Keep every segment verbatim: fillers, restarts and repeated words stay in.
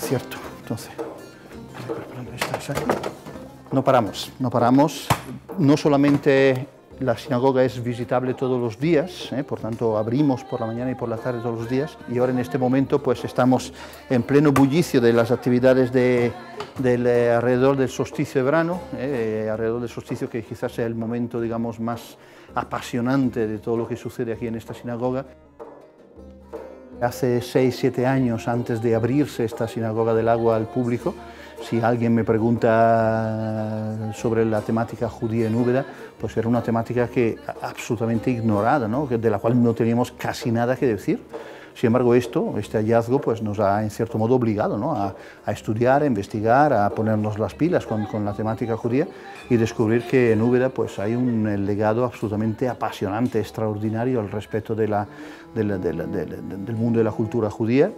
concierto. Entonces, preparando estas aquí. No paramos, no paramos. No solamente la sinagoga es visitable todos los días, ¿eh? Por tanto abrimos por la mañana y por la tarde todos los días, y ahora en este momento pues estamos en pleno bullicio de las actividades de, del, eh, alrededor del solsticio de verano, ¿eh? Alrededor del solsticio, que quizás sea el momento, digamos, más apasionante de todo lo que sucede aquí en esta sinagoga. Hace seis, siete años, antes de abrirse esta sinagoga del agua al público, si alguien me pregunta sobre la temática judía en Úbeda, pues era una temática que absolutamente ignorada, ¿no? De la cual no teníamos casi nada que decir. Sin embargo, esto, este hallazgo, pues nos ha en cierto modo obligado, ¿no? a, a estudiar, a investigar, a ponernos las pilas con, con la temática judía y descubrir que en Úbeda pues, hay un legado absolutamente apasionante, extraordinario al respecto de la, de la, de la, de la, de, del mundo de la cultura judía.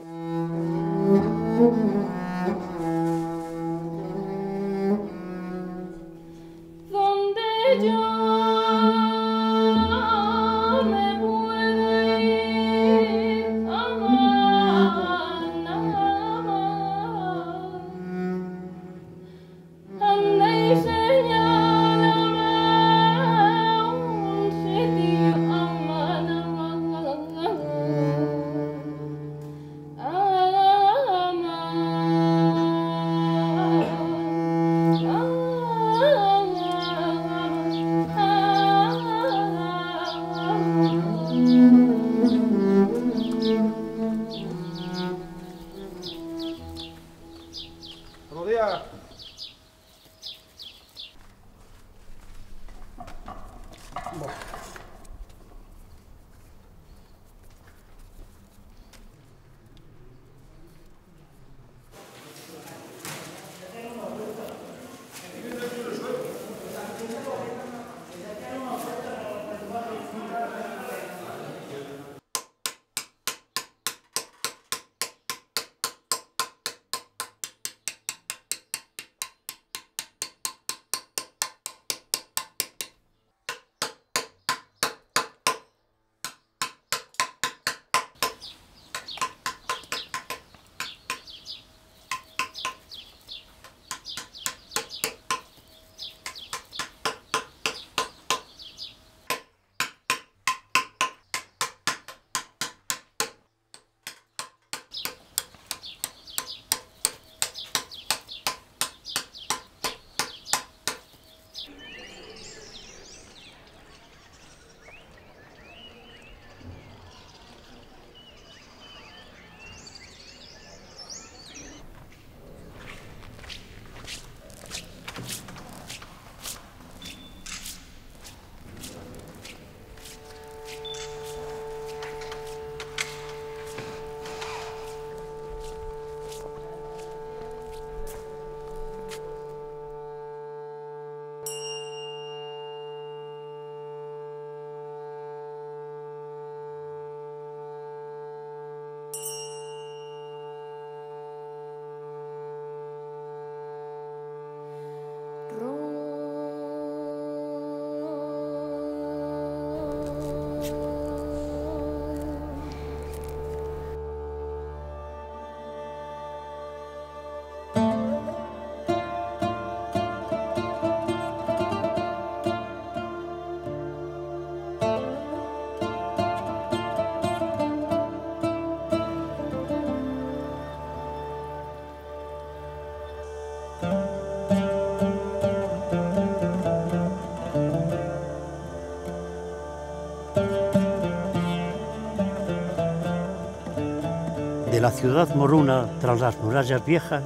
De la ciudad moruna, tras las murallas viejas,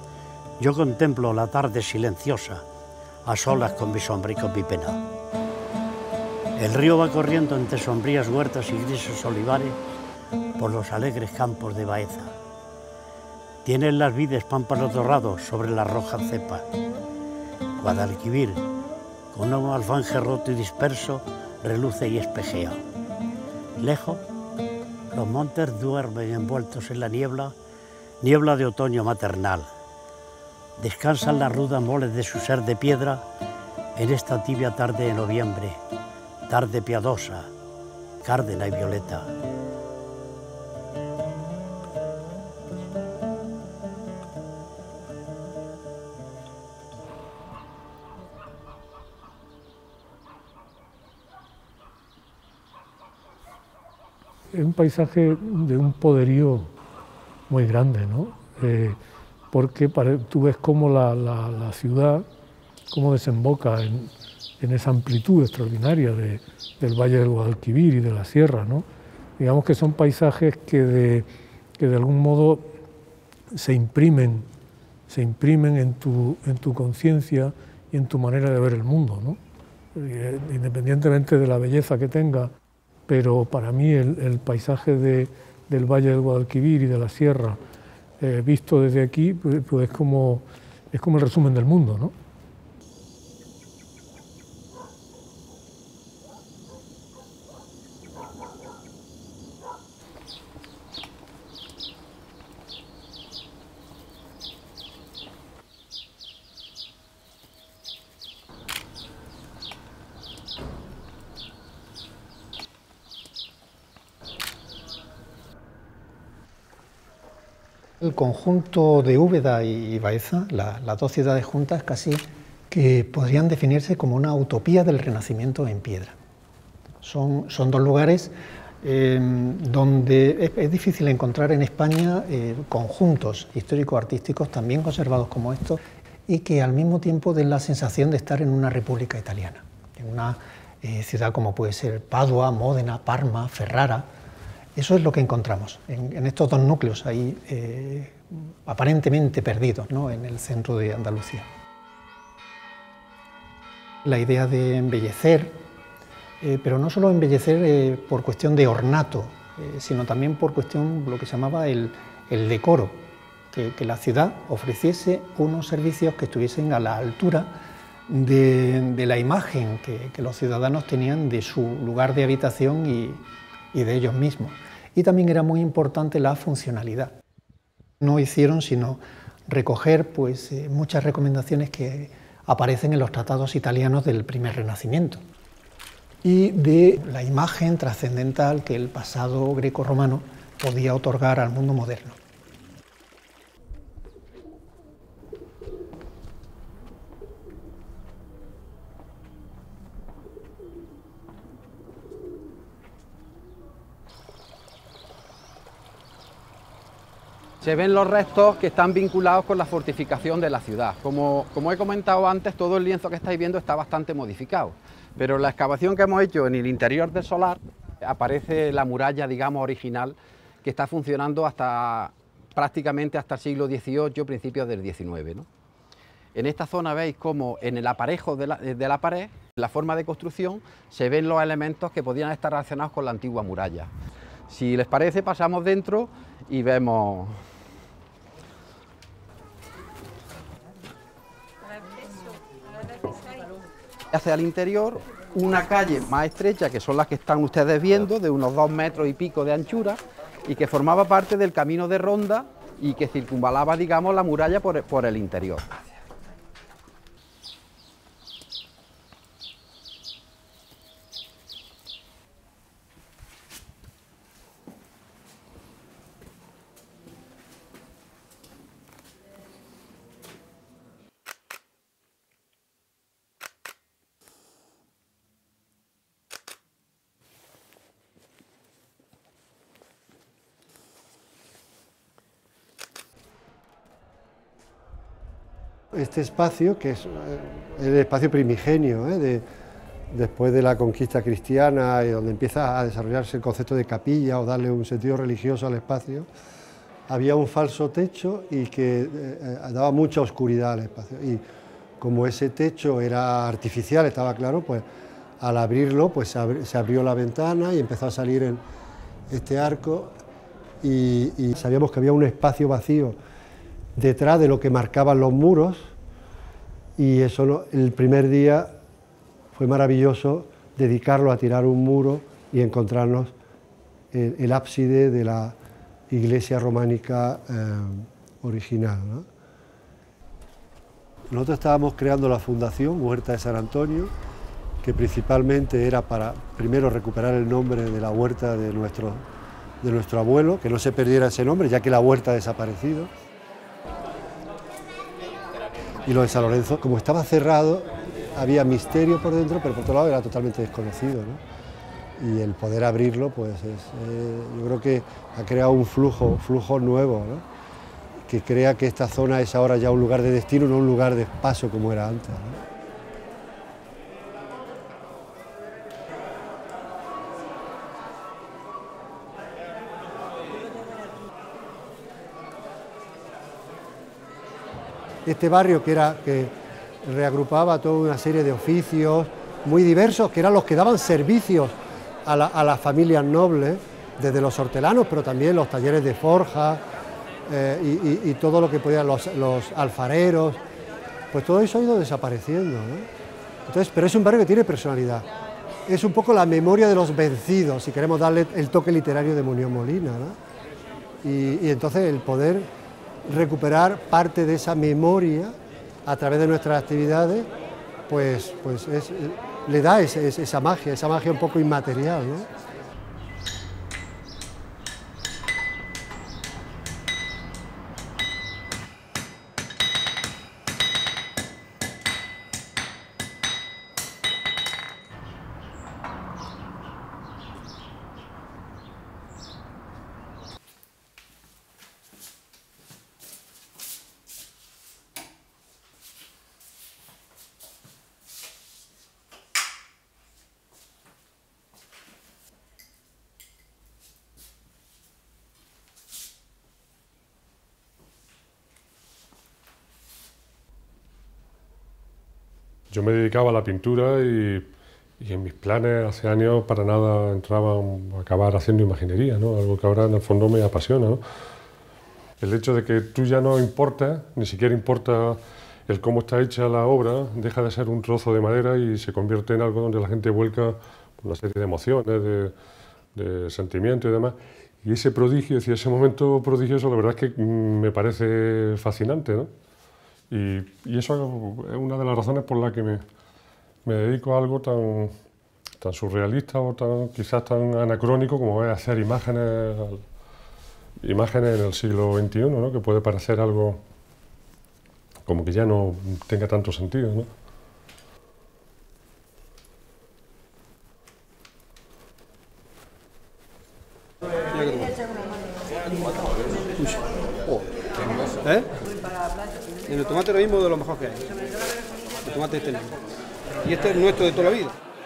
yo contemplo la tarde silenciosa, a solas con mi sombra y con mi pena. El río va corriendo entre sombrías huertas y grises olivares por los alegres campos de Baeza. Tienen las vides pámpanos dorados sobre las rojas cepas. Guadalquivir, con un alfanje roto y disperso, reluce y espejea. Lejos, los montes duermen envueltos en la niebla, niebla de otoño maternal. Descansan las rudas moles de su ser de piedra en esta tibia tarde de noviembre, tarde piadosa, cárdena y violeta. es un paisaje de un poderío muy grande, ¿no? Eh, porque para, tú ves cómo la, la, la ciudad, cómo desemboca en, en esa amplitud extraordinaria de, del Valle del Guadalquivir y de la Sierra, ¿no? Digamos que son paisajes que de, que de algún modo se imprimen, se imprimen en tu, en tu conciencia y en tu manera de ver el mundo, ¿no? Independientemente de la belleza que tenga, pero para mí el, el paisaje de, del Valle del Guadalquivir y de la Sierra, eh, visto desde aquí, pues, pues es, como, es como el resumen del mundo, ¿no? El conjunto de Úbeda y Baeza, la, las dos ciudades juntas, casi que podrían definirse como una utopía del Renacimiento en piedra. Son, son dos lugares eh, donde es, es difícil encontrar en España eh, conjuntos histórico-artísticos tan bien conservados como estos y que al mismo tiempo den la sensación de estar en una república italiana, en una eh, ciudad como puede ser Padua, Módena, Parma, Ferrara. Eso es lo que encontramos en, en estos dos núcleos ahí eh, aparentemente perdidos, ¿no?, en el centro de Andalucía. La idea de embellecer, eh, pero no solo embellecer eh, por cuestión de ornato, eh, sino también por cuestión de lo que se llamaba el, el decoro, que, que la ciudad ofreciese unos servicios que estuviesen a la altura de, de la imagen que, que los ciudadanos tenían de su lugar de habitación y, y de ellos mismos. Y también era muy importante la funcionalidad. No hicieron sino recoger pues, eh, muchas recomendaciones que aparecen en los tratados italianos del primer Renacimiento y de la imagen trascendental que el pasado greco-romano podía otorgar al mundo moderno. Se ven los restos que están vinculados con la fortificación de la ciudad. Como, como he comentado antes, todo el lienzo que estáis viendo está bastante modificado, pero la excavación que hemos hecho en el interior del solar aparece la muralla, digamos, original, que está funcionando hasta prácticamente hasta el siglo dieciocho, principios del diecinueve, ¿no? En esta zona veis cómo en el aparejo de la, de la pared, la forma de construcción, se ven los elementos que podían estar relacionados con la antigua muralla. Si les parece, pasamos dentro y vemos... Hacia el interior, una calle más estrecha, que son las que están ustedes viendo, de unos dos metros y pico de anchura, y que formaba parte del camino de ronda y que circunvalaba, digamos, la muralla por, por el interior. Este espacio, que es el espacio primigenio, ¿eh? de, después de la conquista cristiana, y donde empieza a desarrollarse el concepto de capilla o darle un sentido religioso al espacio, había un falso techo y que eh, daba mucha oscuridad al espacio. Y como ese techo era artificial, estaba claro, pues al abrirlo pues se, abri se abrió la ventana y empezó a salir el, este arco y, y sabíamos que había un espacio vacío detrás de lo que marcaban los muros, y eso no, el primer día fue maravilloso dedicarlo a tirar un muro y encontrarnos el, el ábside de la iglesia románica eh, original, ¿no? Nosotros estábamos creando la fundación Huerta de San Antonio, que principalmente era para primero recuperar el nombre de la huerta de nuestro, de nuestro abuelo, que no se perdiera ese nombre, ya que la huerta ha desaparecido. Y lo de San Lorenzo, como estaba cerrado, había misterio por dentro, pero por otro lado era totalmente desconocido, ¿no? y el poder abrirlo, pues es, eh, yo creo que ha creado un flujo, flujo nuevo, ¿no? Que crea que esta zona es ahora ya un lugar de destino, no un lugar de paso como era antes, ¿no? Este barrio que, era, que reagrupaba toda una serie de oficios muy diversos, que eran los que daban servicios a, la, a las familias nobles, desde los hortelanos, pero también los talleres de forja eh, y, y, y todo lo que podían, los, los alfareros, pues todo eso ha ido desapareciendo, ¿no? Entonces, pero es un barrio que tiene personalidad, es un poco la memoria de los vencidos, si queremos darle el toque literario de Muñoz Molina, ¿no? Y, y entonces el poder recuperar parte de esa memoria a través de nuestras actividades, pues, pues es, le da ese, esa magia, esa magia un poco inmaterial, ¿no? Yo me dedicaba a la pintura y, y en mis planes hace años para nada entraba a acabar haciendo imaginería, ¿no? Algo que ahora en el fondo me apasiona, ¿no? El hecho de que tú ya no importas, ni siquiera importa el cómo está hecha la obra, deja de ser un trozo de madera y se convierte en algo donde la gente vuelca una serie de emociones, de, de sentimientos y demás. Y ese prodigio, es decir, ese momento prodigioso, la verdad es que me parece fascinante, ¿no? Y, y eso es una de las razones por las que me, me dedico a algo tan, tan surrealista o tan, quizás tan anacrónico como es hacer imágenes, imágenes en el siglo veintiuno, ¿no? Que puede parecer algo como que ya no tenga tanto sentido, ¿no? ¿Eh? En el tomate lo mismo de lo mejor que hay. El tomate este mismo. Y este es nuestro de toda la vida.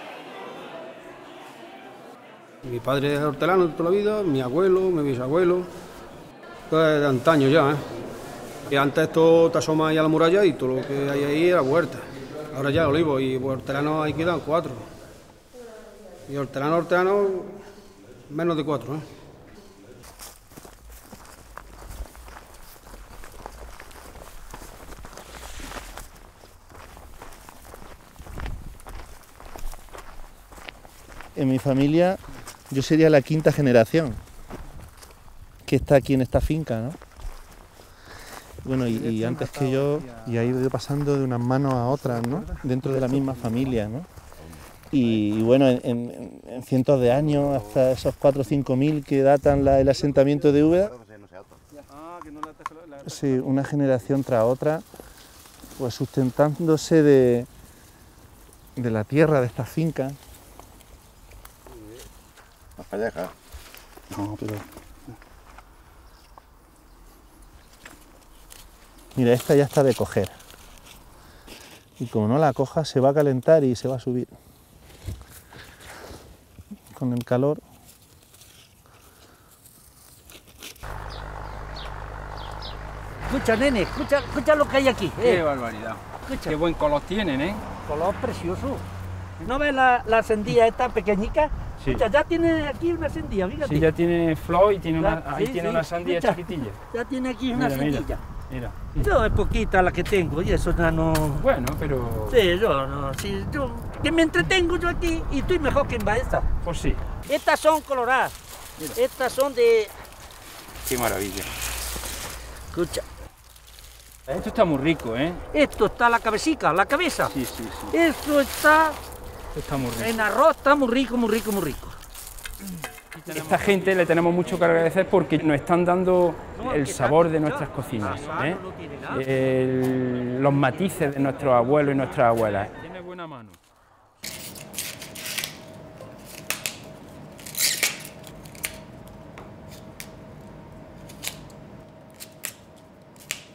Mi padre es hortelano de toda la vida, mi abuelo, mi bisabuelo. Esto es de antaño ya, ¿eh? Y antes esto te asomas ahí a la muralla y todo lo que hay ahí era huerta. Ahora ya olivos y hortelanos ahí quedan cuatro. Y hortelano, hortelano, menos de cuatro, ¿eh? En mi familia yo sería la quinta generación que está aquí en esta finca, ¿no? Bueno, y, y antes que yo, y ha ido pasando de unas manos a otras, ¿no? Dentro de la misma familia, ¿no? Y, y bueno, en, en, en cientos de años, hasta esos cuatro o cinco mil que datan la, el asentamiento de Úbeda, sí, una generación tras otra, pues sustentándose de, de la tierra de esta finca. Más para allá, no, pero... Mira, esta ya está de coger. Y como no la coja, se va a calentar y se va a subir. Con el calor. Escucha, nene, escucha, escucha lo que hay aquí. Qué eh. barbaridad. Escucha. Qué buen color tienen, ¿eh? Color precioso. ¿No ves la, la sandía esta pequeñica? Sí. Escucha, ya tiene aquí una sandía, fíjate. Sí, ya tiene flor y tiene una, Ya, ahí sí, tiene sí. una sandía Escucha, chiquitilla. Ya tiene aquí una Mira, mira. sandía. Mira. Yo es poquita la que tengo y eso ya no... Bueno, pero... Sí, yo no, sí, yo... Que me entretengo yo aquí y estoy mejor que en Baeza. Pues sí. Estas son coloradas. Mira. Estas son de... Qué maravilla. Escucha. Esto está muy rico, ¿eh? Esto está la cabecita, la cabeza. Sí, sí, sí. Esto está... Esto está muy rico. En arroz está muy rico, muy rico, muy rico. Esta gente le tenemos mucho que agradecer porque nos están dando el sabor de nuestras cocinas, ¿eh? El, los matices de nuestros abuelos y nuestras abuelas. Tiene buena mano.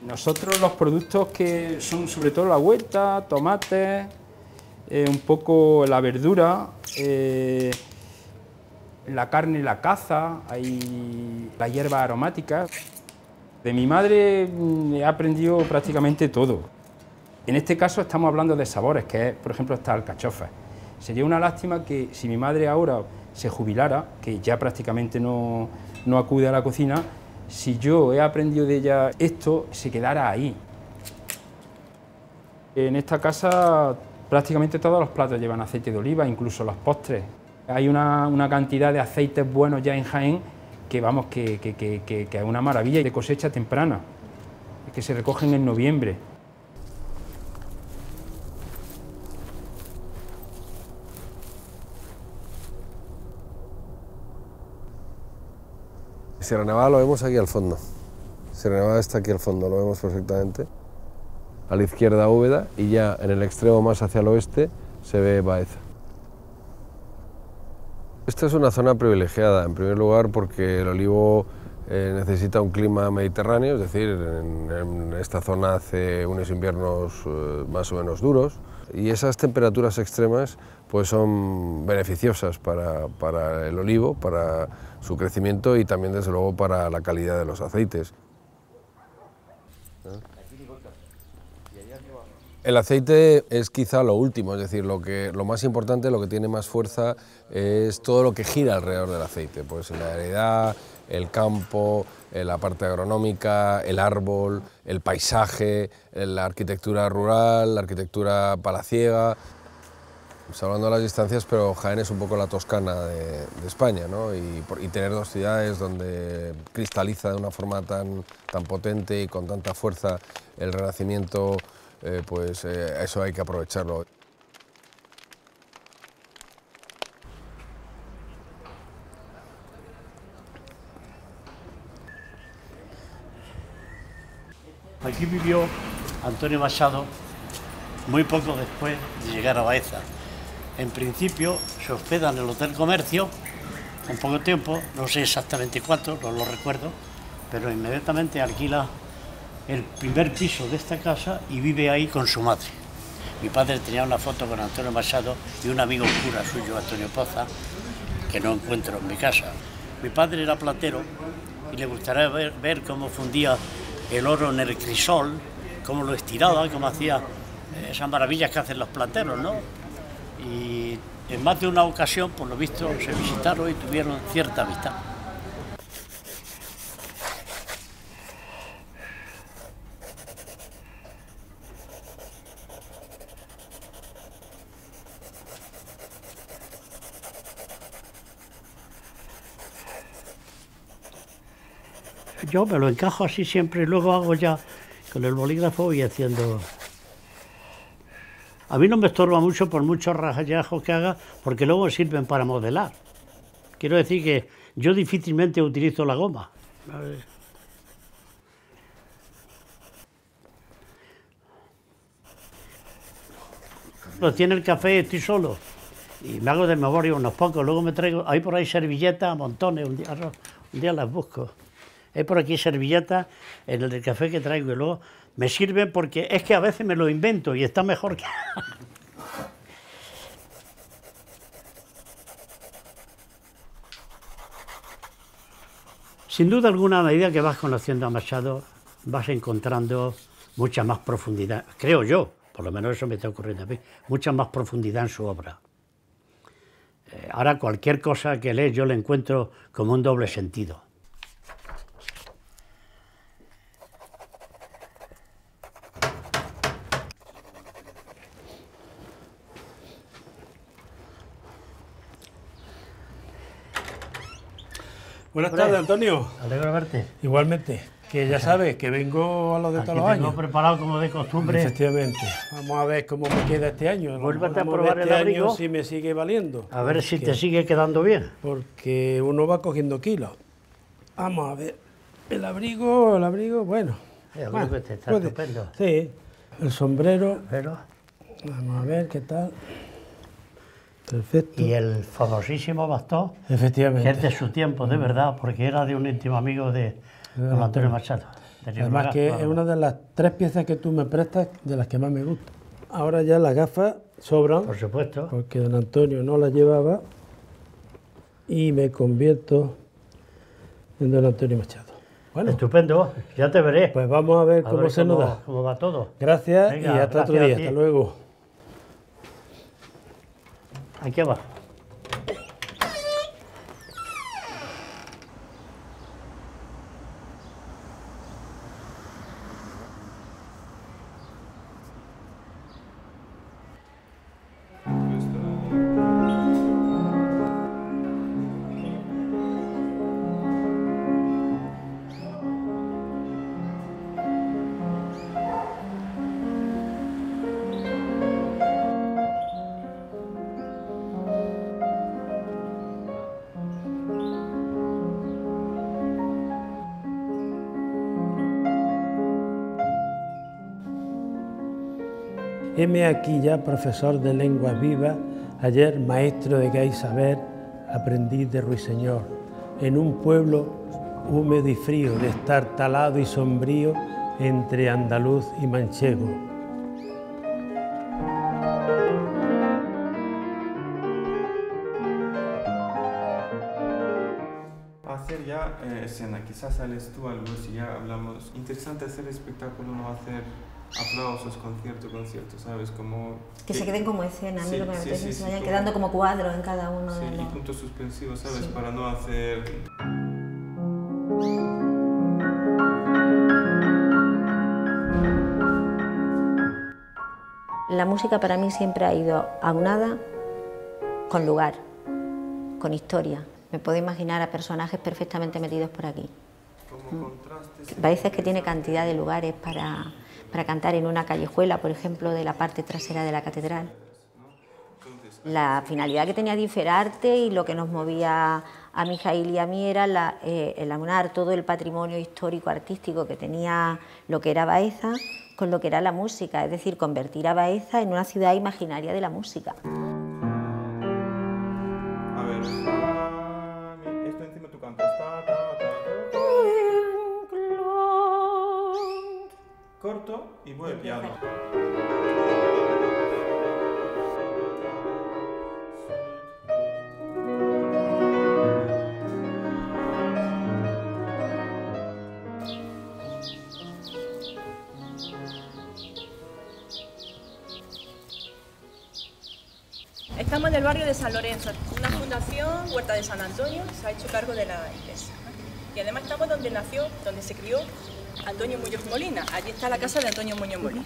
Nosotros los productos que son sobre todo la huerta, tomates, eh, un poco la verdura, eh, la carne y la caza, hay la hierba aromática. De mi madre he aprendido prácticamente todo. En este caso estamos hablando de sabores, que es, por ejemplo, esta alcachofa. Sería una lástima que si mi madre ahora se jubilara, que ya prácticamente no, no acude a la cocina, si yo he aprendido de ella esto, se quedara ahí. En esta casa prácticamente todos los platos llevan aceite de oliva, incluso los postres. Hay una, una cantidad de aceites buenos ya en Jaén que, vamos, que, que, que, que, que es una maravilla, de cosecha temprana, que se recogen en noviembre. Sierra Nevada lo vemos aquí al fondo. Sierra Nevada está aquí al fondo, lo vemos perfectamente. A la izquierda Úbeda y ya en el extremo más hacia el oeste se ve Baeza. Esta es una zona privilegiada, en primer lugar porque el olivo eh, necesita un clima mediterráneo, es decir, en, en esta zona hace unos inviernos eh, más o menos duros y esas temperaturas extremas pues son beneficiosas para, para el olivo, para su crecimiento y también desde luego para la calidad de los aceites. El aceite es quizá lo último, es decir, lo, que, lo más importante, lo que tiene más fuerza es todo lo que gira alrededor del aceite, pues la heredad, el campo, la parte agronómica, el árbol, el paisaje, la arquitectura rural, la arquitectura palaciega. Hablando de las distancias, pero Jaén es un poco la Toscana de, de España, ¿no? y, y tener dos ciudades donde cristaliza de una forma tan, tan potente y con tanta fuerza el Renacimiento, eh, pues eh, eso hay que aprovecharlo. Aquí vivió Antonio Machado muy poco después de llegar a Baeza. En principio se hospeda en el Hotel Comercio, un poco tiempo, no sé exactamente cuánto, no lo recuerdo, pero inmediatamente alquila el primer piso de esta casa y vive ahí con su madre. Mi padre tenía una foto con Antonio Machado y un amigo cura suyo, Antonio Poza, que no encuentro en mi casa. Mi padre era platero y le gustaría ver, ver cómo fundía el oro en el crisol, cómo lo estiraba, cómo hacía esas maravillas que hacen los plateros, ¿no? Y en más de una ocasión, por lo visto, se visitaron y tuvieron cierta amistad. Yo me lo encajo así siempre y luego hago ya con el bolígrafo y haciendo... A mí no me estorba mucho por muchos rayajos que haga, porque luego sirven para modelar. Quiero decir que yo difícilmente utilizo la goma. Lo tiene el café, estoy solo. Y me hago de memoria unos pocos. Luego me traigo, hay por ahí servilletas a montones, un día, un día las busco. Hay por aquí servilletas en el café que traigo y luego me sirven porque es que a veces me lo invento y está mejor que... Sin duda alguna, a medida que vas conociendo a Machado, vas encontrando mucha más profundidad, creo yo, por lo menos eso me está ocurriendo a mí, mucha más profundidad en su obra. Eh, ahora cualquier cosa que lees yo le encuentro como un doble sentido. Buenas tardes, Antonio. Alegro verte. Igualmente, que ya sabes que vengo a lo de Aquí todos los años. tengo preparado como de costumbre. Efectivamente. Vamos a ver cómo me queda este año. Vuélvete a Vamos probar ver el este abrigo. año si me sigue valiendo. A ver si Porque- te sigue quedando bien. Porque uno va cogiendo kilos. Vamos a ver. El abrigo, el abrigo, bueno. El abrigo Bueno, este está puede- estupendo. Sí. El sombrero. Pero... Vamos a ver qué tal. Perfecto. Y el famosísimo bastón, Efectivamente. que es de su tiempo, de verdad, porque era de un íntimo amigo de don Antonio Machado. Además que es una de las tres piezas que tú me prestas de las que más me gustan. Ahora ya las gafas sobran. Por supuesto. Porque don Antonio no las llevaba y me convierto en don Antonio Machado. Bueno, estupendo, ya te veré. Pues vamos a ver a cómo ver se cómo, nos da. Cómo va todo. Gracias. Venga, y hasta gracias otro día. a ti. Hasta luego. Aquí va. Heme aquí ya profesor de lenguas vivas, ayer maestro de gay saber, aprendiz de ruiseñor, en un pueblo húmedo y frío, de estar talado y sombrío entre andaluz y manchego. Hacer ya eh, escena, quizás sales tú algo si ya hablamos. Interesante hacer espectáculo, no hacer aplausos, concierto, concierto, ¿sabes? Como que, que se queden como escena, a mí sí, lo que me sí, apetece sí, es que sí, se vayan como, quedando como cuadros en cada uno sí, de los... y puntos suspensivos, ¿sabes? Sí. Para no hacer... La música para mí siempre ha ido aunada con lugar, con historia. Me puedo imaginar a personajes perfectamente metidos por aquí. Veces que tiene cantidad de lugares para, para cantar en una callejuela, por ejemplo, de la parte trasera de la catedral. La finalidad que tenía Diferarte y lo que nos movía a Mijaíl y a mí era la, eh, el aunar todo el patrimonio histórico-artístico que tenía lo que era Baeza con lo que era la música, es decir, convertir a Baeza en una ciudad imaginaria de la música. A ver, esto encima tú cantas. Ta, ta, ta, ta, ta. Corto y voy al piano. Estamos en el barrio de San Lorenzo, una fundación, Huerta de San Antonio, se ha hecho cargo de la iglesia. Y además estamos donde nació, donde se crió Antonio Muñoz Molina. Allí está la casa de Antonio Muñoz Molina.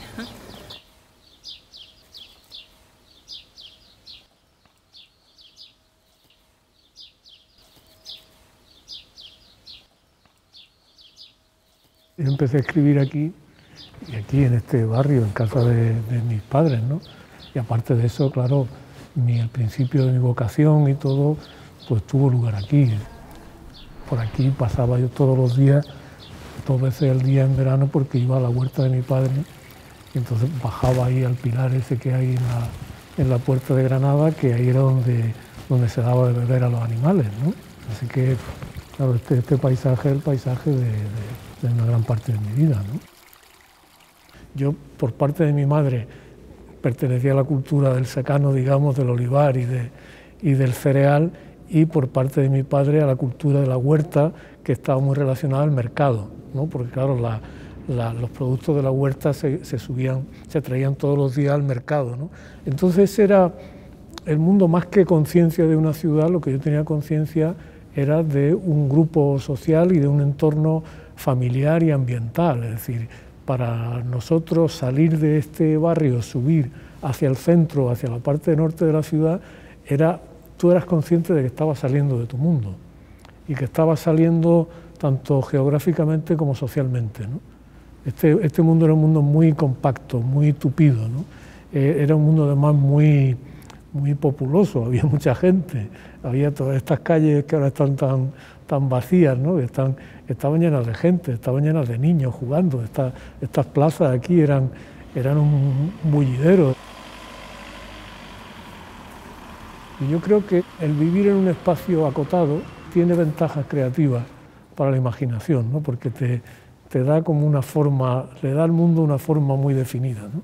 Yo empecé a escribir aquí, y aquí en este barrio, en casa de, de mis padres, ¿no? Y aparte de eso, claro, mi, el principio de mi vocación y todo, pues tuvo lugar aquí. Por aquí pasaba yo todos los días, dos veces al día en verano, porque iba a la huerta de mi padre, y entonces bajaba ahí al pilar ese que hay en la, en la puerta de Granada, que ahí era donde, donde se daba de beber a los animales, ¿no? Así que, claro, este, este paisaje es el paisaje de, de, de una gran parte de mi vida, ¿no? Yo, por parte de mi madre, pertenecía a la cultura del secano, digamos, del olivar y, de, y del cereal, y por parte de mi padre a la cultura de la huerta, que estaba muy relacionada al mercado, ¿no? Porque claro, la, la, los productos de la huerta se, se subían, se traían todos los días al mercado, ¿no? Entonces era el mundo, más que conciencia de una ciudad, lo que yo tenía conciencia era de un grupo social y de un entorno familiar y ambiental, es decir, para nosotros salir de este barrio, subir hacia el centro, hacia la parte norte de la ciudad, era, tú eras consciente de que estabas saliendo de tu mundo y que estabas saliendo tanto geográficamente como socialmente, ¿no? Este, este mundo era un mundo muy compacto, muy tupido, ¿no? Eh, era un mundo además muy, muy populoso, había mucha gente, había todas estas calles que ahora están tan, tan vacías, ¿no? Que están, estaban llenas de gente, estaban llenas de niños jugando, Esta, estas plazas aquí eran, eran un bullidero. Y yo creo que el vivir en un espacio acotado tiene ventajas creativas para la imaginación, ¿no? Porque te, te da como una forma, le da al mundo una forma muy definida, ¿no?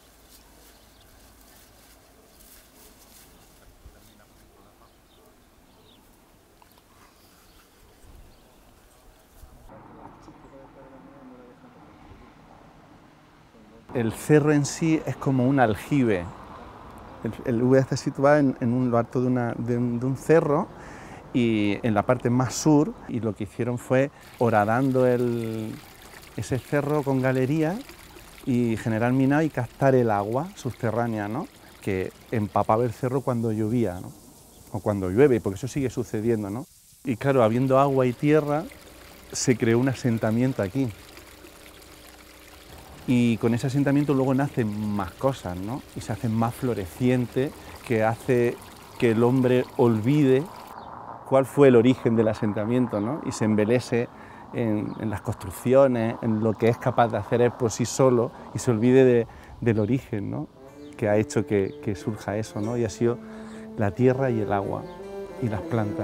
El cerro en sí es como un aljibe. El, el Úbeda está situado en, en un, lo alto de, una, de, un, de un cerro y en la parte más sur, y lo que hicieron fue horadando el, ese cerro con galerías y generar minado y captar el agua subterránea, ¿no?, que empapaba el cerro cuando llovía, ¿no?, o cuando llueve, porque eso sigue sucediendo, ¿no? Y claro, habiendo agua y tierra, se creó un asentamiento aquí. Y con ese asentamiento luego nacen más cosas, ¿no?, y se hace más floreciente, que hace que el hombre olvide cuál fue el origen del asentamiento, ¿no?, y se embelese en, en las construcciones, en lo que es capaz de hacer él por sí solo, y se olvide de, del origen, ¿no?, que ha hecho que, que surja eso, ¿no?, y ha sido la tierra y el agua y las plantas.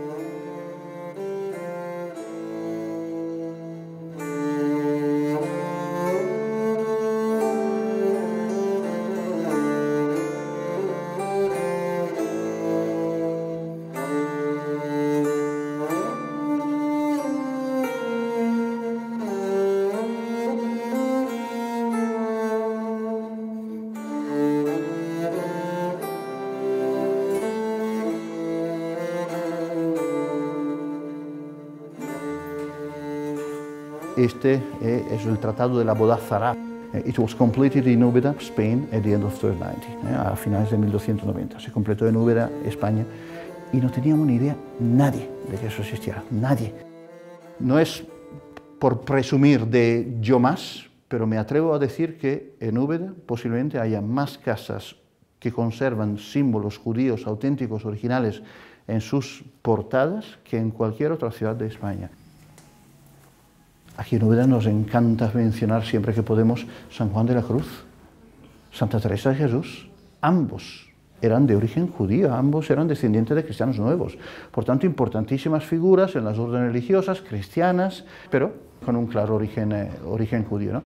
Este eh, es el Tratado de la Boda Zarab. It was completed in Úbeda, Spain, at the end of twelve ninety, eh, a finales de mil doscientos noventa. Se completó en Úbeda, España, y no teníamos ni idea nadie de que eso existiera, nadie. No es por presumir de yo más, pero me atrevo a decir que en Úbeda posiblemente haya más casas que conservan símbolos judíos auténticos, originales, en sus portadas que en cualquier otra ciudad de España. Aquí en Úbeda nos encanta mencionar siempre que podemos San Juan de la Cruz, Santa Teresa de Jesús. Ambos eran de origen judío, ambos eran descendientes de cristianos nuevos. Por tanto, importantísimas figuras en las órdenes religiosas, cristianas, pero con un claro origen, eh, origen judío, ¿no?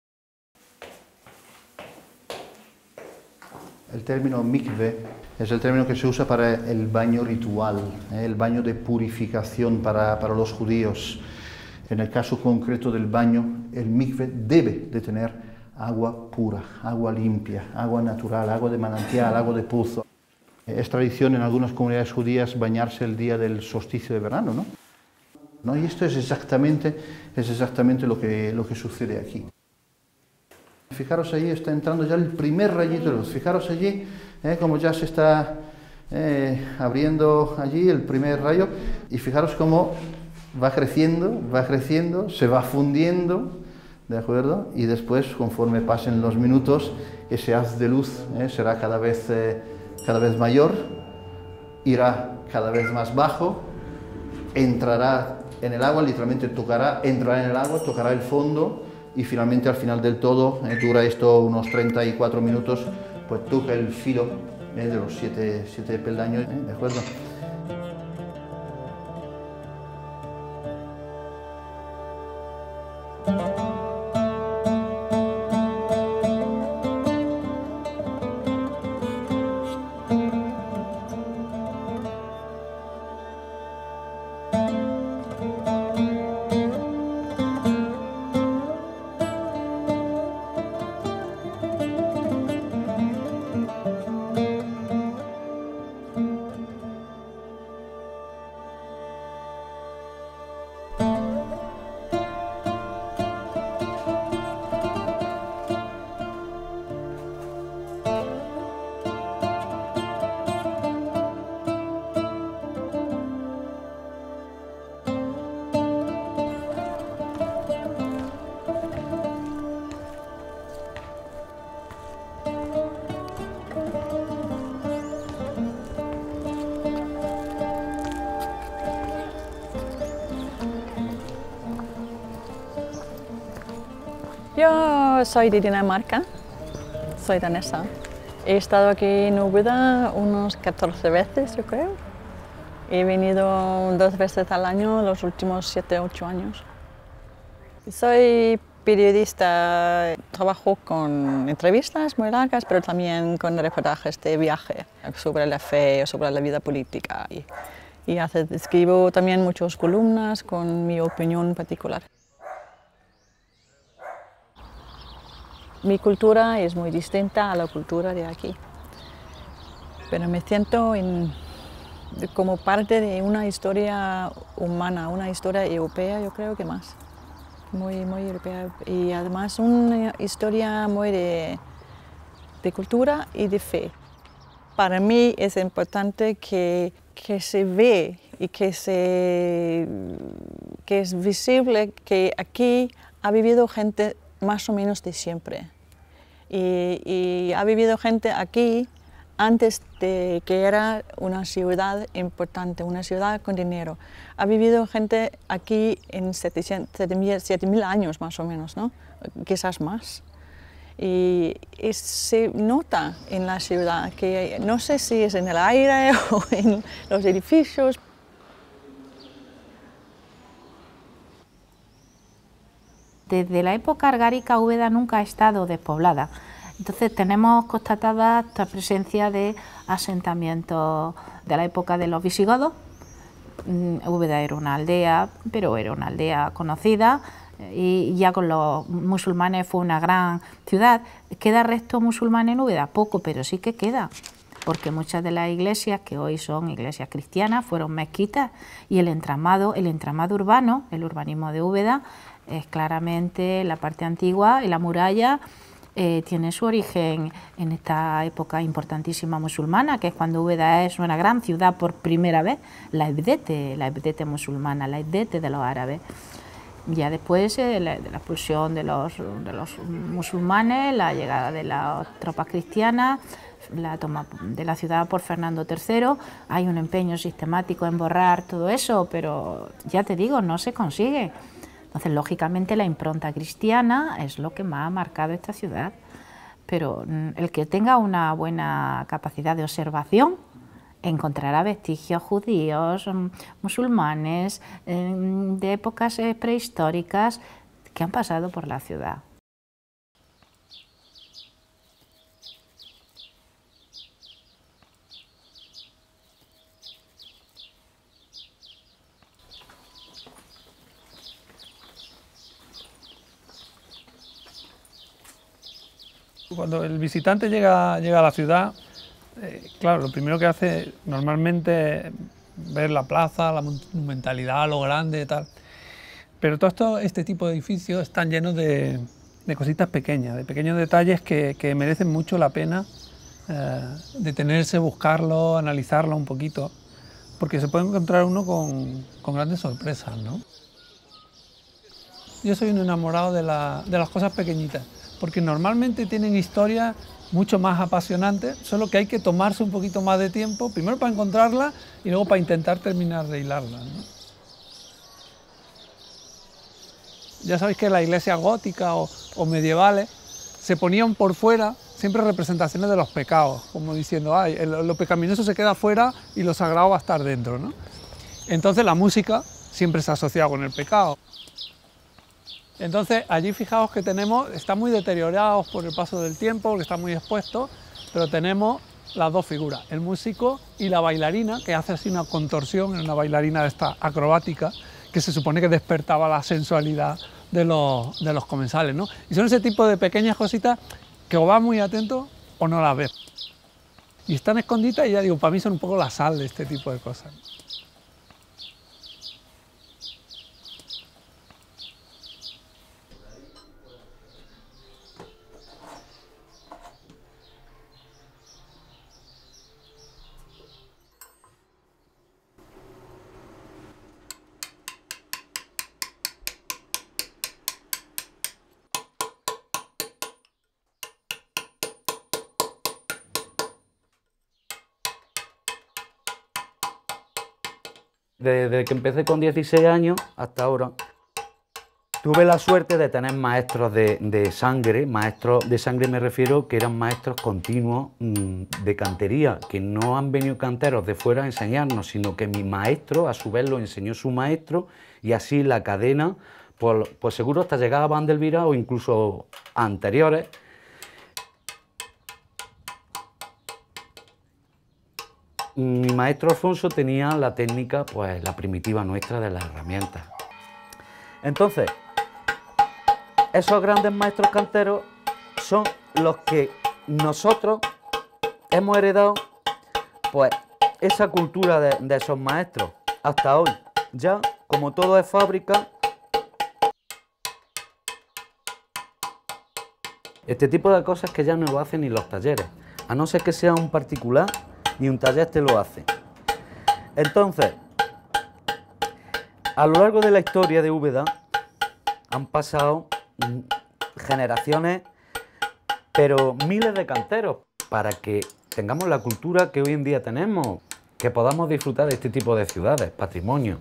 El término mikve es el término que se usa para el baño ritual, eh, el baño de purificación para, para los judíos. En el caso concreto del baño, el mikve debe de tener agua pura, agua limpia, agua natural, agua de manantial, agua de pozo. Es tradición en algunas comunidades judías bañarse el día del solsticio de verano, ¿no? ¿No? Y esto es exactamente, es exactamente lo, que, lo que sucede aquí. Fijaros allí, está entrando ya el primer rayito de luz. Fijaros allí, eh, como ya se está eh, abriendo allí el primer rayo, y fijaros cómo va creciendo, va creciendo, se va fundiendo, ¿de acuerdo? Y después, conforme pasen los minutos, ese haz de luz eh, será cada vez, eh, cada vez mayor, irá cada vez más bajo, entrará en el agua, literalmente tocará, entrará en el agua, tocará el fondo, y finalmente al final del todo, eh, dura esto unos treinta y cuatro minutos, pues toca el filo eh, de los siete, siete peldaños, eh, ¿de acuerdo? Yo soy de Dinamarca, soy danesa. He estado aquí en Úbeda unos catorce veces, yo creo. He venido dos veces al año los últimos siete, ocho años. Soy periodista, trabajo con entrevistas muy largas, pero también con reportajes de viaje sobre la fe o sobre la vida política. Y, y hace, escribo también muchas columnas con mi opinión particular. Mi cultura es muy distinta a la cultura de aquí, pero me siento en, como parte de una historia humana, una historia europea, yo creo que más. Muy, muy europea, y además una historia muy de, de cultura y de fe. Para mí es importante que, que se ve y que, se, que es visible que aquí ha vivido gente más o menos de siempre. Y, y ha vivido gente aquí antes de que era una ciudad importante, una ciudad con dinero. Ha vivido gente aquí en siete mil años más o menos, ¿no? Quizás más. Y, y se nota en la ciudad, que no sé si es en el aire o en los edificios. Desde la época argárica, Úbeda nunca ha estado despoblada. Entonces tenemos constatada esta presencia de asentamientos de la época de los visigodos. Úbeda era una aldea, pero era una aldea conocida, y ya con los musulmanes fue una gran ciudad. ¿Queda resto musulmán en Úbeda? Poco, pero sí que queda, porque muchas de las iglesias que hoy son iglesias cristianas fueron mezquitas, y el entramado, el entramado urbano, el urbanismo de Úbeda, es claramente la parte antigua, y la muralla Eh, tiene su origen en esta época importantísima musulmana, que es cuando Úbeda es una gran ciudad por primera vez, la Ebdete, la Ebdete musulmana, la Ebdete de los árabes. Ya después eh, la, de la expulsión de los, de los musulmanes, la llegada de las tropas cristianas, la toma de la ciudad por Fernando tercero, hay un empeño sistemático en borrar todo eso, pero ya te digo, no se consigue. Entonces, lógicamente, la impronta cristiana es lo que más ha marcado esta ciudad, pero el que tenga una buena capacidad de observación encontrará vestigios judíos, musulmanes, de épocas prehistóricas que han pasado por la ciudad. Cuando el visitante llega, llega a la ciudad, eh, claro, lo primero que hace normalmente es ver la plaza, la monumentalidad, lo grande y tal. Pero todo esto, este tipo de edificios están llenos de, de cositas pequeñas, de pequeños detalles que, que merecen mucho la pena eh, detenerse, buscarlo, analizarlo un poquito, porque se puede encontrar uno con, con grandes sorpresas, ¿no? Yo soy un enamorado de, la, de las cosas pequeñitas, porque normalmente tienen historias mucho más apasionantes, solo que hay que tomarse un poquito más de tiempo, primero para encontrarla y luego para intentar terminar de hilarla, ¿no? Ya sabéis que las iglesias góticas o, o medievales se ponían por fuera siempre representaciones de los pecados, como diciendo, ay, el, lo pecaminoso se queda fuera y lo sagrado va a estar dentro, ¿no? Entonces la música siempre se asocia con el pecado. Entonces, allí fijaos que tenemos, están muy deteriorados por el paso del tiempo, porque están muy expuestos, pero tenemos las dos figuras, el músico y la bailarina, que hace así una contorsión, una bailarina de esta acrobática, que se supone que despertaba la sensualidad de los, de los comensales, ¿no? Y son ese tipo de pequeñas cositas que o vas muy atento o no las ves. Y están escondidas y ya digo, para mí son un poco la sal de este tipo de cosas. Desde que empecé con dieciséis años hasta ahora, tuve la suerte de tener maestros de, de sangre, maestros de sangre me refiero que eran maestros continuos mmm, de cantería, que no han venido canteros de fuera a enseñarnos, sino que mi maestro a su vez lo enseñó su maestro y así la cadena pues, pues seguro hasta llegar a Vandelvira o incluso anteriores. Mi maestro Alfonso tenía la técnica, pues la primitiva nuestra de las herramientas. Entonces, esos grandes maestros canteros son los que nosotros hemos heredado, pues, esa cultura de, de esos maestros hasta hoy. Ya, como todo es fábrica, este tipo de cosas que ya no lo hacen ni los talleres, a no ser que sea un particular y un taller te lo hace. Entonces, a lo largo de la historia de Úbeda han pasado generaciones, pero miles de canteros, para que tengamos la cultura que hoy en día tenemos, que podamos disfrutar de este tipo de ciudades, patrimonio.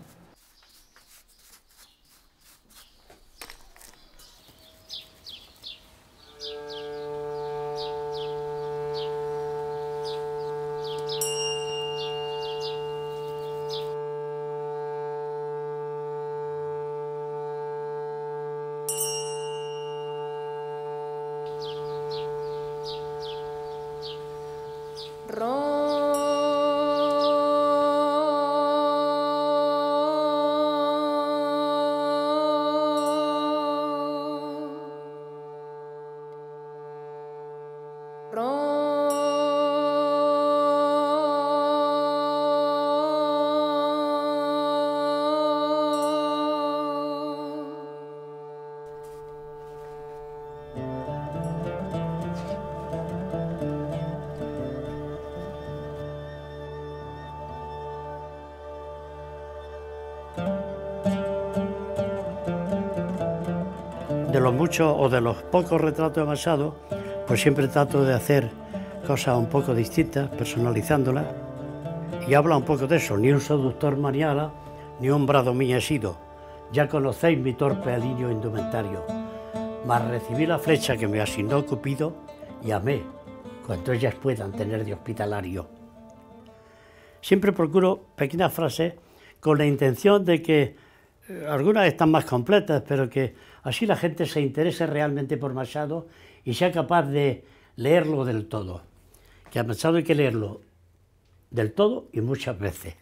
De los muchos o de los pocos retratos de Machado, pues siempre trato de hacer cosas un poco distintas, personalizándolas, y habla un poco de eso, ni un seductor maniala, ni un bradomín he sido, ya conocéis mi torpe aliño indumentario, mas recibí la flecha que me asignó Cupido y amé, cuanto ellas puedan tener de hospitalario. Siempre procuro pequeñas frases con la intención de que eh, algunas están más completas, pero que así la gente se interese realmente por Machado y sea capaz de leerlo del todo. Que a Machado hay que leerlo del todo y muchas veces.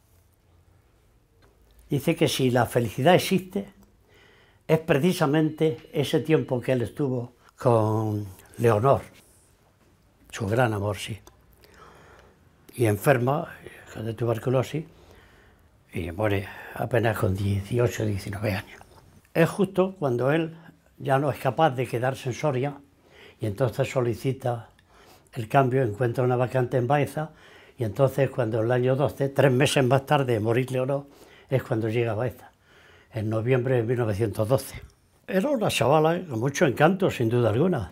Dice que si la felicidad existe, es precisamente ese tiempo que él estuvo con Leonor, su gran amor, sí. Y enferma de tuberculosis y muere apenas con dieciocho, diecinueve años. Es justo cuando él ya no es capaz de quedarse en Soria y entonces solicita el cambio, encuentra una vacante en Baeza y entonces cuando en el año doce, tres meses más tarde de morir Leonor, es cuando llega a Baeza, en noviembre de mil novecientos doce. Era una chavala con mucho encanto, sin duda alguna.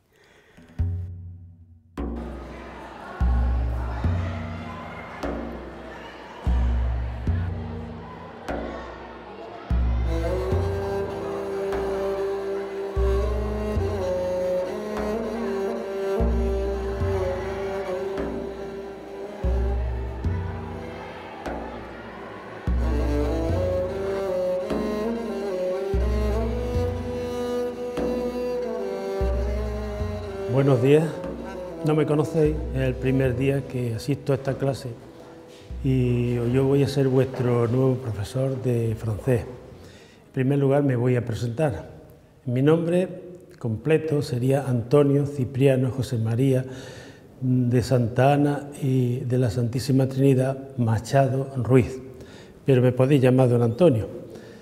Buenos días, no me conocéis, es el primer día que asisto a esta clase y yo voy a ser vuestro nuevo profesor de francés. En primer lugar me voy a presentar. Mi nombre completo sería Antonio Cipriano José María de Santa Ana y de la Santísima Trinidad Machado Ruiz, pero me podéis llamar don Antonio.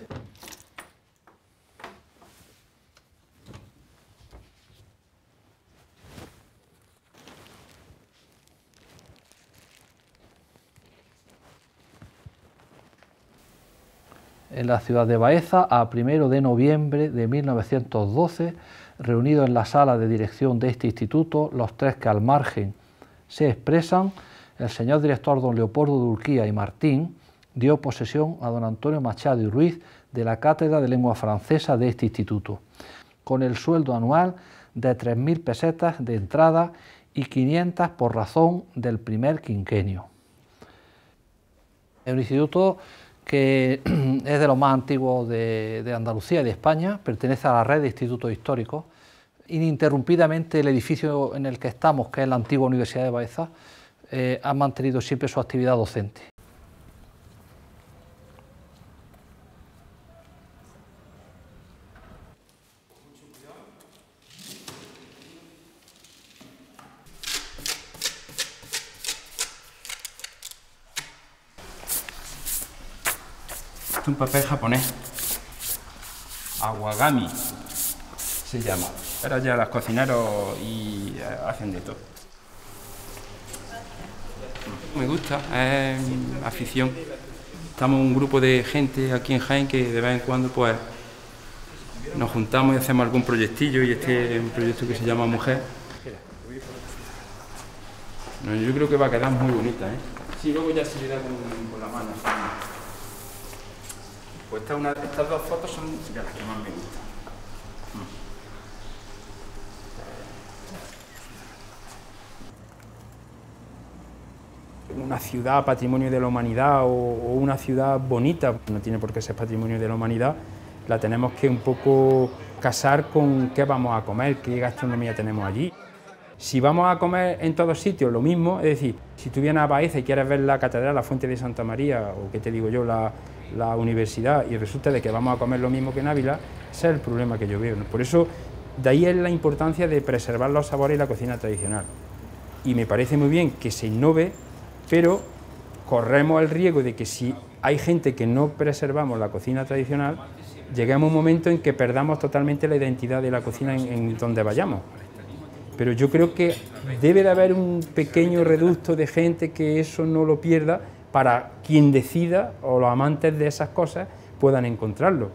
En la ciudad de Baeza, a primero de noviembre de mil novecientos doce, reunidos en la sala de dirección de este instituto, los tres que al margen se expresan, el señor director don Leopoldo de Urquía y Martín dio posesión a don Antonio Machado y Ruiz de la cátedra de lengua francesa de este instituto, con el sueldo anual de tres mil pesetas de entrada y quinientas por razón del primer quinquenio. Es un instituto que es de los más antiguos de, de Andalucía y de España, pertenece a la red de institutos históricos. Ininterrumpidamente el edificio en el que estamos, que es la antigua Universidad de Baeza, eh, ha mantenido siempre su actividad docente. Es un papel japonés, awagami se llama. Ahora ya los cocineros y eh, hacen de todo. Me gusta, es afición. Estamos un grupo de gente aquí en Jaén que de vez en cuando pues nos juntamos y hacemos algún proyectillo, y este es un proyecto que se llama Mujer. No, yo creo que va a quedar muy bonita, ¿eh? Sí, luego ya se le da con, con la mano. Pues esta una, estas dos fotos son de las que más me gustan. Una ciudad patrimonio de la humanidad o, o una ciudad bonita, no tiene por qué ser patrimonio de la humanidad, la tenemos que un poco casar con qué vamos a comer, qué gastronomía tenemos allí. Si vamos a comer en todos sitios lo mismo, es decir, si tú vienes a Baeza y quieres ver la catedral, la fuente de Santa María, o qué te digo yo, la, la universidad, y resulta de que vamos a comer lo mismo que en Ávila, ese es el problema que yo veo, ¿no? Por eso, de ahí es la importancia de preservar los sabores y la cocina tradicional. Y me parece muy bien que se innove, pero corremos el riesgo de que si hay gente que no preservamos la cocina tradicional, lleguemos a un momento en que perdamos totalmente la identidad de la cocina en, en donde vayamos. Pero yo creo que debe de haber un pequeño reducto de gente que eso no lo pierda, para quien decida o los amantes de esas cosas puedan encontrarlo.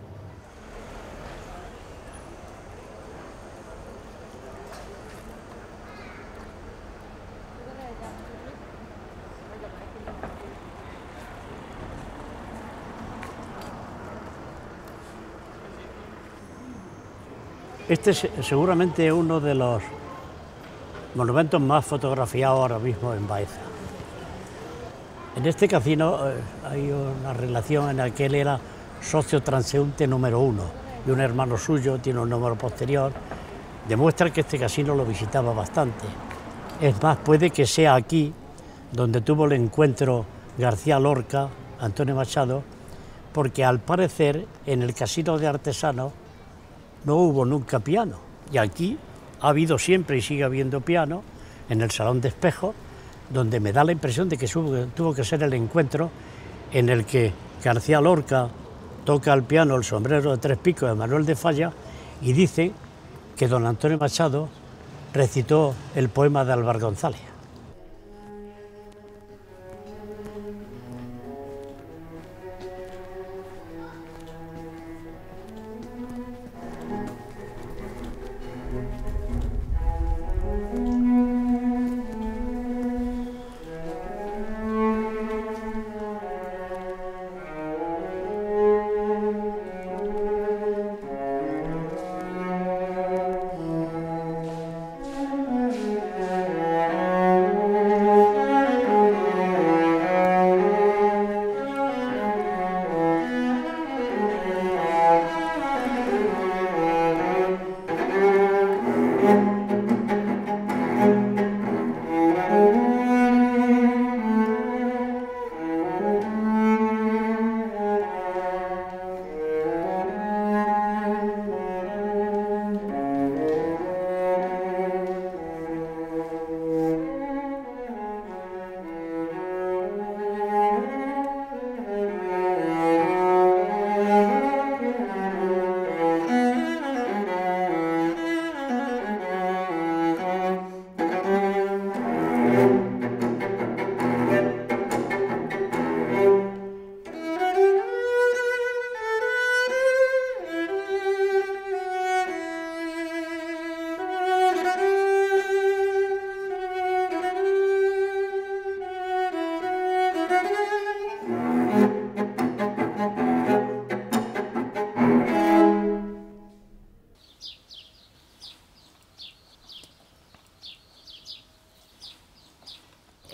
Este es seguramente uno de los monumentos más fotografiados ahora mismo en Baeza. En este casino eh, hay una relación en la que él era socio transeúnte número uno y un hermano suyo tiene un número posterior. Demuestra que este casino lo visitaba bastante. Es más, puede que sea aquí donde tuvo el encuentro García Lorca, Antonio Machado, porque al parecer en el casino de artesanos no hubo nunca piano, y aquí ha habido siempre y sigue habiendo piano en el Salón de Espejos, donde me da la impresión de que tuvo que ser el encuentro en el que García Lorca toca al piano El sombrero de tres picos de Manuel de Falla y dice que don Antonio Machado recitó el poema de Álvar González.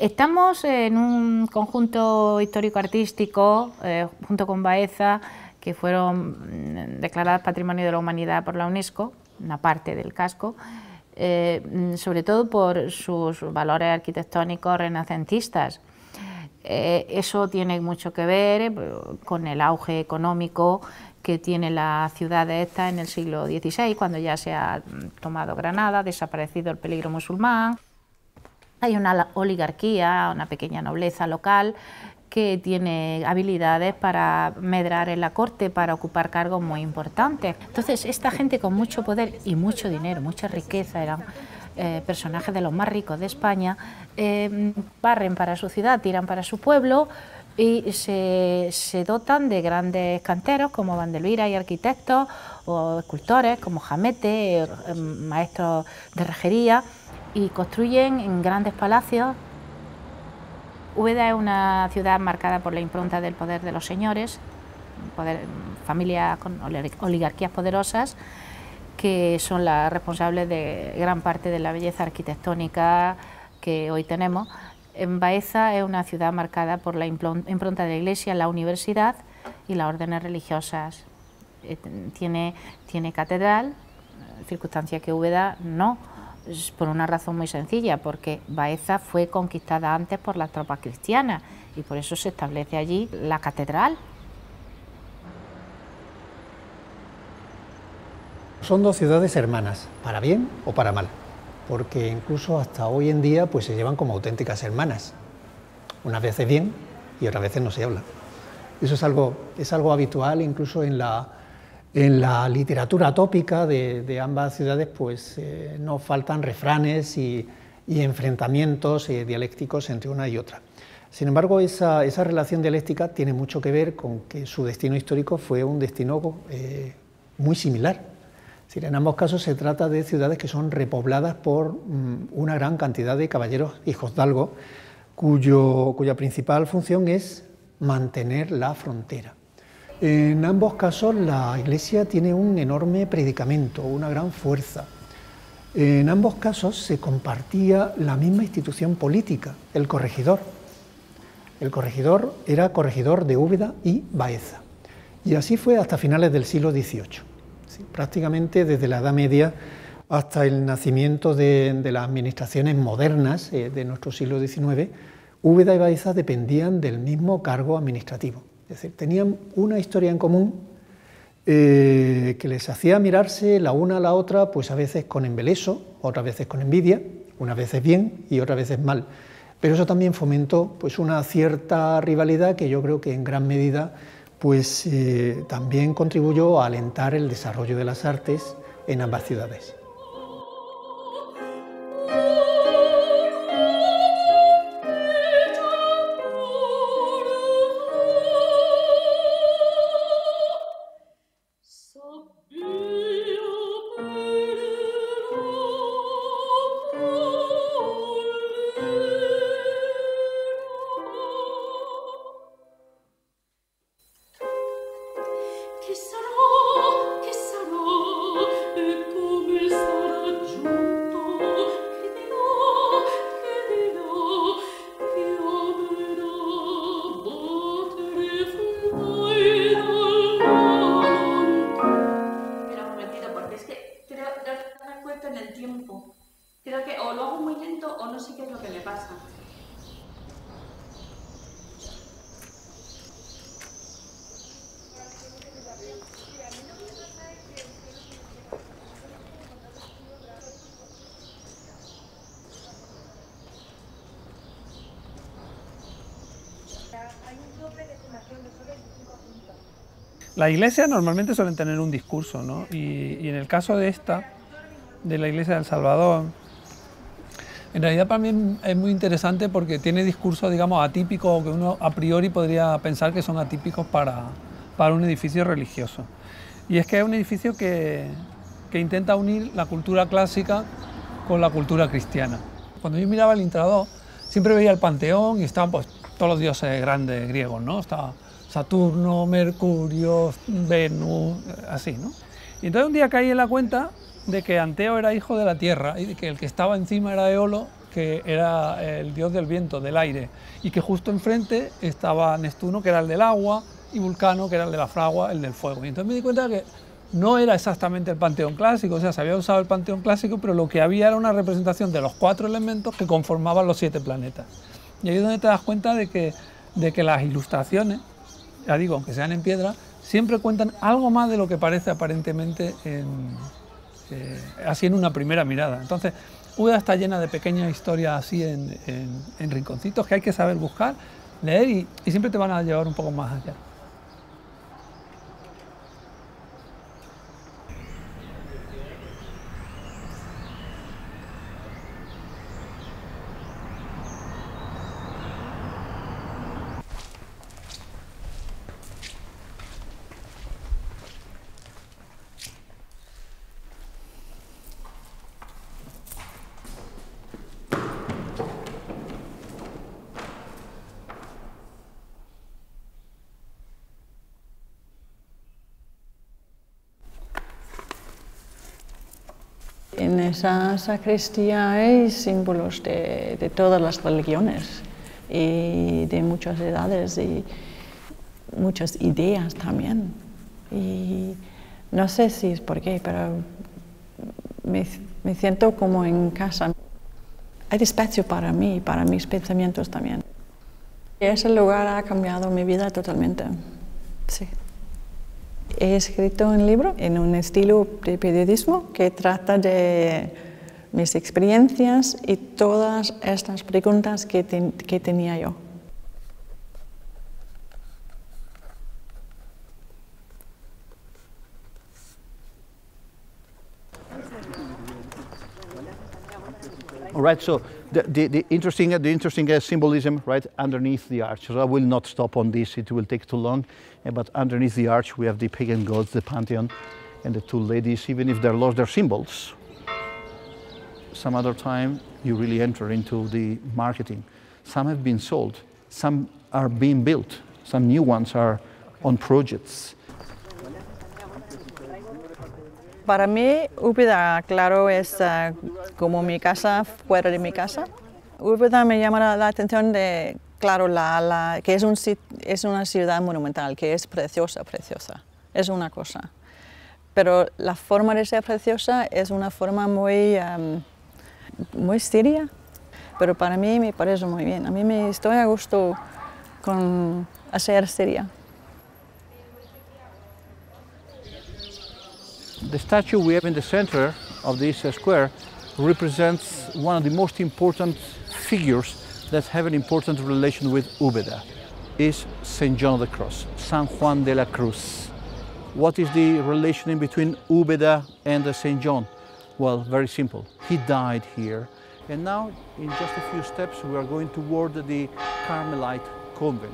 Estamos en un conjunto histórico-artístico, eh, junto con Baeza, que fueron declaradas Patrimonio de la Humanidad por la UNESCO, una parte del casco, eh, sobre todo por sus valores arquitectónicos renacentistas. Eh, eso tiene mucho que ver eh, con el auge económico que tiene la ciudad de esta en el siglo dieciséis, cuando ya se ha tomado Granada, desaparecido el peligro musulmán. Hay una oligarquía, una pequeña nobleza local que tiene habilidades para medrar en la corte, para ocupar cargos muy importantes. Entonces, esta gente con mucho poder y mucho dinero, mucha riqueza, eran eh, personajes de los más ricos de España, eh, barren para su ciudad, tiran para su pueblo y se, se dotan de grandes canteros como Vandelvira y arquitectos, o escultores como Jamete, eh, maestros de rejería, y construyen en grandes palacios. Úbeda es una ciudad marcada por la impronta del poder de los señores, poder, familias con oligarquías poderosas, que son las responsables de gran parte de la belleza arquitectónica que hoy tenemos. En Baeza es una ciudad marcada por la impronta de la Iglesia, la universidad y las órdenes religiosas. Tiene, tiene catedral, circunstancia que Úbeda no, por una razón muy sencilla, porque Baeza fue conquistada antes por las tropas cristianas y por eso se establece allí la catedral. Son dos ciudades hermanas, para bien o para mal, porque incluso hasta hoy en día pues se llevan como auténticas hermanas. Unas veces bien y otras veces no se habla. Eso es algo, es algo habitual incluso en la, en la literatura tópica de, de ambas ciudades, pues eh, no faltan refranes y, y enfrentamientos eh, dialécticos entre una y otra. Sin embargo, esa, esa relación dialéctica tiene mucho que ver con que su destino histórico fue un destino eh, muy similar. Es decir, en ambos casos se trata de ciudades que son repobladas por mm, una gran cantidad de caballeros hijosdalgo, cuyo, cuya principal función es mantener la frontera. En ambos casos la Iglesia tiene un enorme predicamento, una gran fuerza. En ambos casos se compartía la misma institución política, el corregidor. El corregidor era corregidor de Úbeda y Baeza. Y así fue hasta finales del siglo dieciocho. Sí, prácticamente desde la Edad Media hasta el nacimiento de, de las administraciones modernas eh, de nuestro siglo diecinueve, Úbeda y Baeza dependían del mismo cargo administrativo. Es decir, tenían una historia en común eh, que les hacía mirarse la una a la otra, pues a veces con embeleso, otras veces con envidia, unas veces bien y otras veces mal. Pero eso también fomentó pues, una cierta rivalidad que yo creo que en gran medida pues, eh, también contribuyó a alentar el desarrollo de las artes en ambas ciudades. Las iglesias normalmente suelen tener un discurso, ¿no? Y, y en el caso de esta, de la iglesia del Salvador, en realidad para mí es muy interesante porque tiene discursos, digamos, atípicos, que uno a priori podría pensar que son atípicos para, para un edificio religioso. Y es que es un edificio que, que intenta unir la cultura clásica con la cultura cristiana. Cuando yo miraba el intradós, siempre veía el Panteón y estaban pues, todos los dioses grandes griegos, ¿no? Estaba Saturno, Mercurio, Venus, así, ¿no? Y entonces un día caí en la cuenta de que Anteo era hijo de la tierra y de que el que estaba encima era Eolo, que era el dios del viento, del aire, y que justo enfrente estaba Neptuno, que era el del agua, y Vulcano, que era el de la fragua, el del fuego. Y entonces me di cuenta que no era exactamente el panteón clásico, o sea, se había usado el panteón clásico, pero lo que había era una representación de los cuatro elementos que conformaban los siete planetas. Y ahí es donde te das cuenta de que, de que las ilustraciones, ya digo, aunque sean en piedra, siempre cuentan algo más de lo que parece aparentemente en, eh, así en una primera mirada. Entonces, Úbeda está llena de pequeñas historias así en, en, en rinconcitos que hay que saber buscar, leer y, y siempre te van a llevar un poco más allá. En esa sacristía hay símbolos de, de todas las religiones y de muchas edades y muchas ideas también. Y no sé si es por qué, pero me, me siento como en casa. Hay espacio para mí, para mis pensamientos también. Ese lugar ha cambiado mi vida totalmente, sí. He escrito un libro en un estilo de periodismo que trata de mis experiencias y todas estas preguntas que, ten, que tenía yo. All right, so the, the, the interesting, the interesting uh, symbolism right underneath the arch. So I will not stop on this, it will take too long. Uh, but underneath the arch we have the pagan gods, the pantheon, and the two ladies, even if they're lost their symbols. Some other time you really enter into the marketing. Some have been sold, some are being built, some new ones are on projects. Para mí, Úbeda, claro, es uh, como mi casa fuera de mi casa. Úbeda me llama la, la atención de, claro, la, la, que es, un, es una ciudad monumental, que es preciosa, preciosa, es una cosa. Pero la forma de ser preciosa es una forma muy, um, muy seria, pero para mí me parece muy bien. A mí me estoy a gusto con hacer seria. The statue we have in the center of this uh, square represents one of the most important figures that have an important relation with Úbeda. Is Saint John of the Cross, San Juan de la Cruz. What is the relation in between Úbeda and uh, Saint John? Well, very simple. He died here, and now in just a few steps we are going toward the Carmelite convent.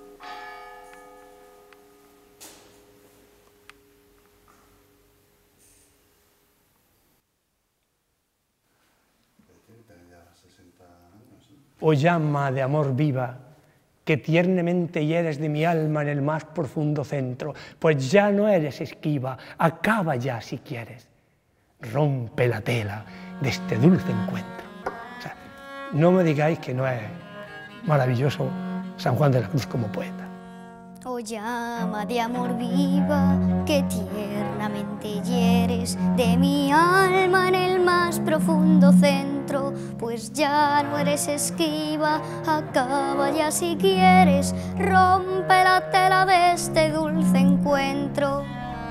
Oh llama de amor viva, que tiernamente hieres de mi alma en el más profundo centro, pues ya no eres esquiva, acaba ya si quieres, rompe la tela de este dulce encuentro. O sea, no me digáis que no es maravilloso San Juan de la Cruz como poeta. Oh llama de amor viva, que tiernamente hieres de mi alma en el más profundo centro, pues ya no eres esquiva, acaba ya si quieres, rompe la tela de este dulce encuentro.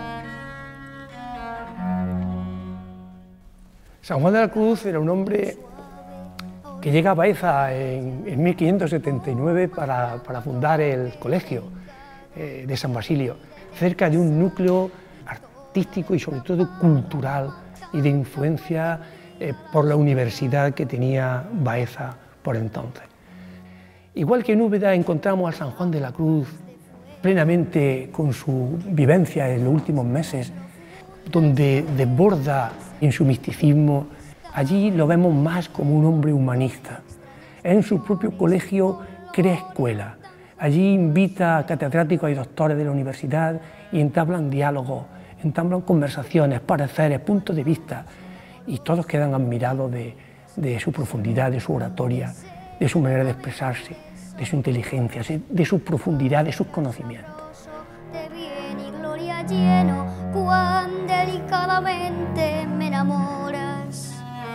San Juan de la Cruz era un hombre que llega a Baeza en, en mil quinientos setenta y nueve para, para fundar el colegio eh, de San Basilio, cerca de un núcleo artístico y sobre todo cultural y de influencia eh, por la universidad que tenía Baeza por entonces. Igual que en Úbeda encontramos a San Juan de la Cruz plenamente con su vivencia en los últimos meses, donde desborda en su misticismo, allí lo vemos más como un hombre humanista. En su propio colegio crea escuela, allí invita a catedráticos y doctores de la universidad y entablan diálogos, entablan conversaciones, pareceres, puntos de vista, y todos quedan admirados de, de su profundidad, de su oratoria, de su manera de expresarse, de su inteligencia, de su profundidad, de sus conocimientos. De bien y gloria lleno, cuán delicadamente me enamoras.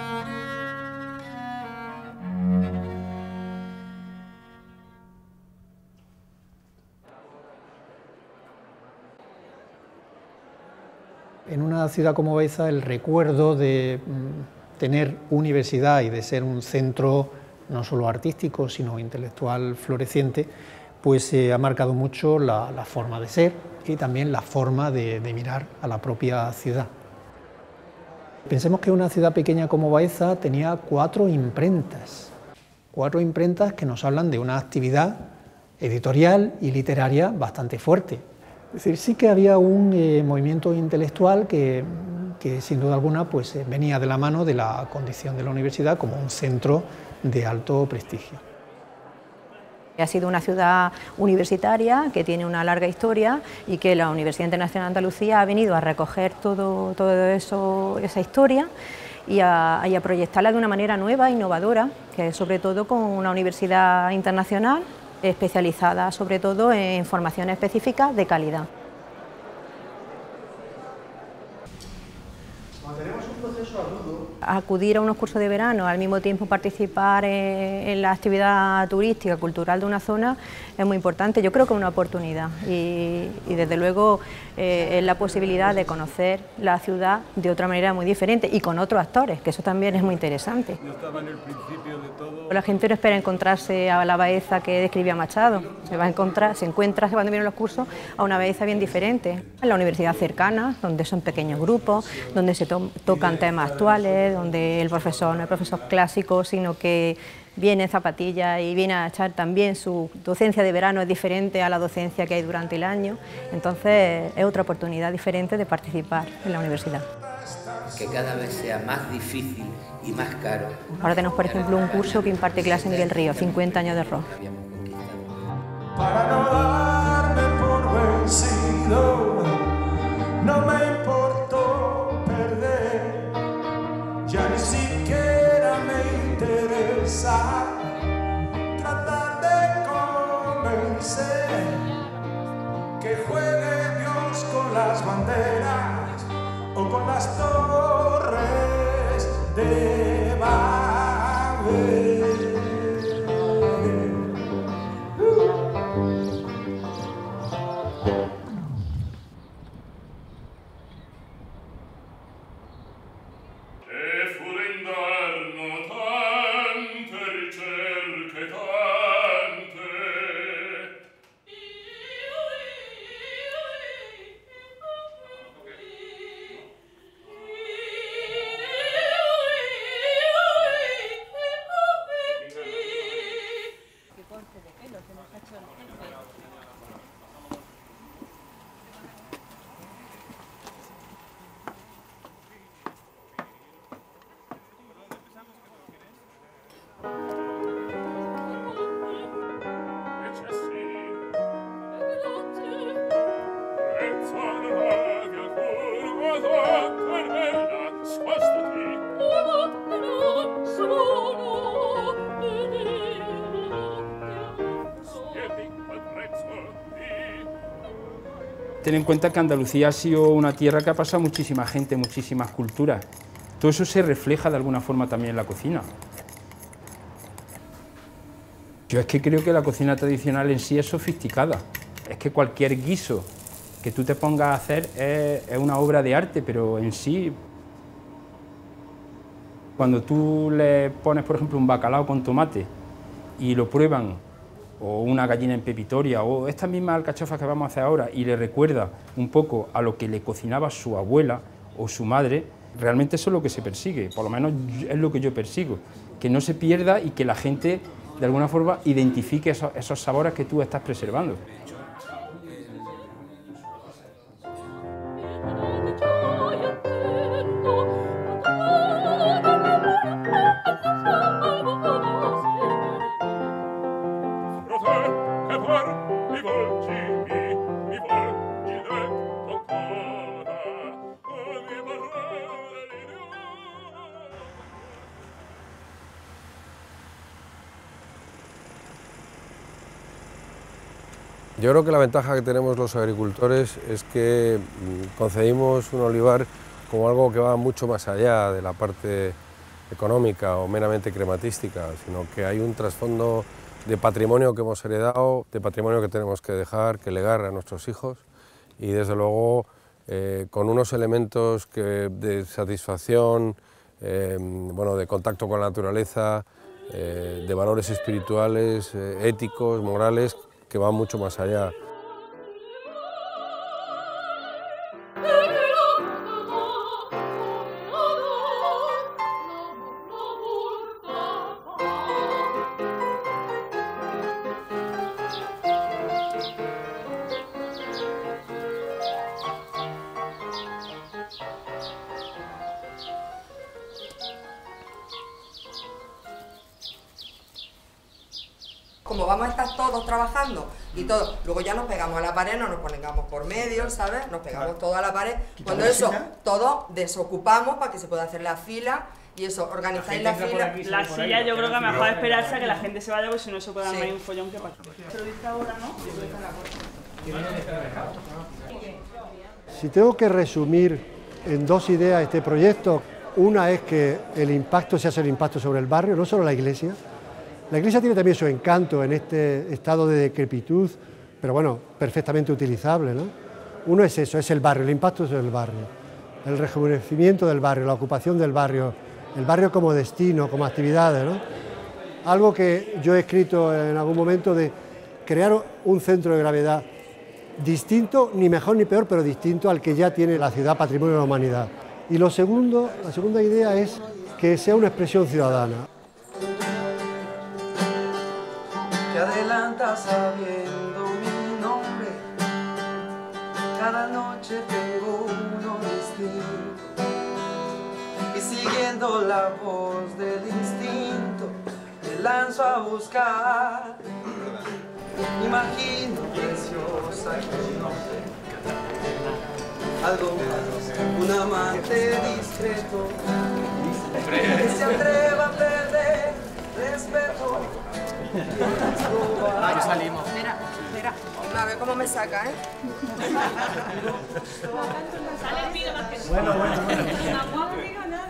En una ciudad como Baeza, el recuerdo de mm, tener universidad y de ser un centro no solo artístico, sino intelectual floreciente, pues eh, ha marcado mucho la, la forma de ser y también la forma de, de mirar a la propia ciudad. Pensemos que una ciudad pequeña como Baeza tenía cuatro imprentas, cuatro imprentas que nos hablan de una actividad editorial y literaria bastante fuerte. Es decir, sí que había un eh, movimiento intelectual que, que sin duda alguna pues, eh, venía de la mano de la condición de la universidad como un centro de alto prestigio. Ha sido una ciudad universitaria que tiene una larga historia y que la Universidad Internacional de Andalucía ha venido a recoger todo, todo eso, esa historia y a, y a proyectarla de una manera nueva, innovadora, que es sobre todo con una universidad internacional especializada sobre todo en formación específica de calidad. Como tenemos un proceso agudo, Acudir a unos cursos de verano, al mismo tiempo participar en, en la actividad turística, cultural de una zona, es muy importante. Yo creo que es una oportunidad y, y desde luego eh, es la posibilidad de conocer la ciudad de otra manera muy diferente y con otros actores, que eso también es muy interesante. Yo estaba en el principio de todo. La gente no espera encontrarse a la Baeza que describía Machado, se va a encontrar, se encuentra cuando vienen los cursos a una Baeza bien diferente. En la universidad cercana, donde son pequeños grupos, donde se to tocan temas actuales, donde el profesor no es profesor clásico, sino que viene en zapatillas y viene a echar también su docencia de verano, es diferente a la docencia que hay durante el año, entonces es otra oportunidad diferente de participar en la universidad. Que cada vez sea más difícil y más caro. Ahora tenemos, por ejemplo, un curso que imparte clase Miguel Río, cincuenta años de rock. Para no darme por vencido, no me importó perder, ya ni siquiera me interesa tratar de convencer que juegue Dios con las banderas o con las torres de Babel. Ten en cuenta que Andalucía ha sido una tierra que ha pasado muchísima gente, muchísimas culturas. Todo eso se refleja de alguna forma también en la cocina. Yo es que creo que la cocina tradicional en sí es sofisticada. Es que cualquier guiso que tú te pongas a hacer es, es una obra de arte, pero en sí... Cuando tú le pones, por ejemplo, un bacalao con tomate y lo prueban, o una gallina en pepitoria, o estas mismas alcachofas que vamos a hacer ahora, y le recuerda un poco a lo que le cocinaba su abuela o su madre, realmente eso es lo que se persigue, por lo menos es lo que yo persigo, que no se pierda y que la gente, de alguna forma, identifique esos, esos sabores que tú estás preservando. Yo creo que la ventaja que tenemos los agricultores es que concebimos un olivar como algo que va mucho más allá de la parte económica o meramente crematística, sino que hay un trasfondo de patrimonio que hemos heredado, de patrimonio que tenemos que dejar, que legar a nuestros hijos y desde luego eh, con unos elementos que, de satisfacción, eh, bueno, de contacto con la naturaleza, eh, de valores espirituales, eh, éticos, morales, que van mucho más allá. Como vamos a estar todos trabajando y todos, luego ya nos pegamos a la pared, no nos ponemos por medio, ¿sabes? Nos pegamos claro. todo a la pared. Cuando eso, todo desocupamos para que se pueda hacer la fila y eso, organizáis la, la fila. Aquí, la silla yo creo que mejor esperarse a que la gente se vaya, porque si no se puede armar sí. un follón que pasa. Pero dice ahora, ¿no? Si tengo que resumir en dos ideas este proyecto, una es que el impacto se hace el impacto sobre el barrio, no solo la iglesia. La iglesia tiene también su encanto en este estado de decrepitud, pero bueno, perfectamente utilizable, ¿no? Uno es eso, es el barrio, el impacto sobre el barrio, el rejuvenecimiento del barrio, la ocupación del barrio, el barrio como destino, como actividades, ¿no? Algo que yo he escrito en algún momento de crear un centro de gravedad distinto, ni mejor ni peor, pero distinto al que ya tiene la ciudad Patrimonio de la Humanidad. Y lo segundo, la segunda idea es que sea una expresión ciudadana. Te adelantas sabiendo mi nombre, cada noche tengo uno distinto, y siguiendo la voz del instinto, te lanzo a buscar. Imagino preciosa y tu nombre, algo más, un amante discreto, que se atreva a perder respeto. Ahí salimos. Mira, mira. A ver cómo me saca, ¿eh? Bueno, bueno, bueno. No diga nada.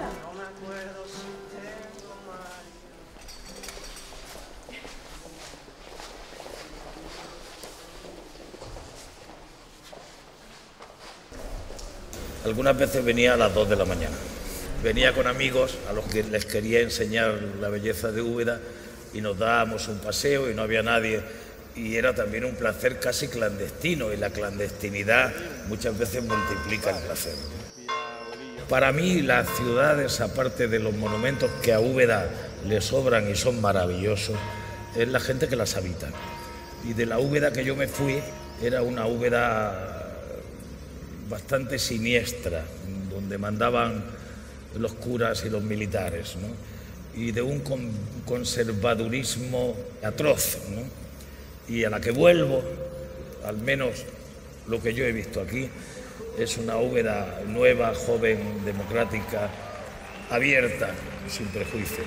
Algunas veces venía a las dos de la mañana. Venía con amigos a los que les quería enseñar la belleza de Úbeda y nos dábamos un paseo y no había nadie, y era también un placer casi clandestino, y la clandestinidad muchas veces multiplica el placer. Para mí las ciudades, aparte de los monumentos que a Úbeda le sobran y son maravillosos, es la gente que las habita. Y de la Úbeda que yo me fui, era una Úbeda bastante siniestra, donde mandaban los curas y los militares, ¿no? Y de un con conservadurismo atroz, ¿no? Y a la que vuelvo, al menos lo que yo he visto aquí, es una Úbeda nueva, joven, democrática, abierta, sin prejuicios.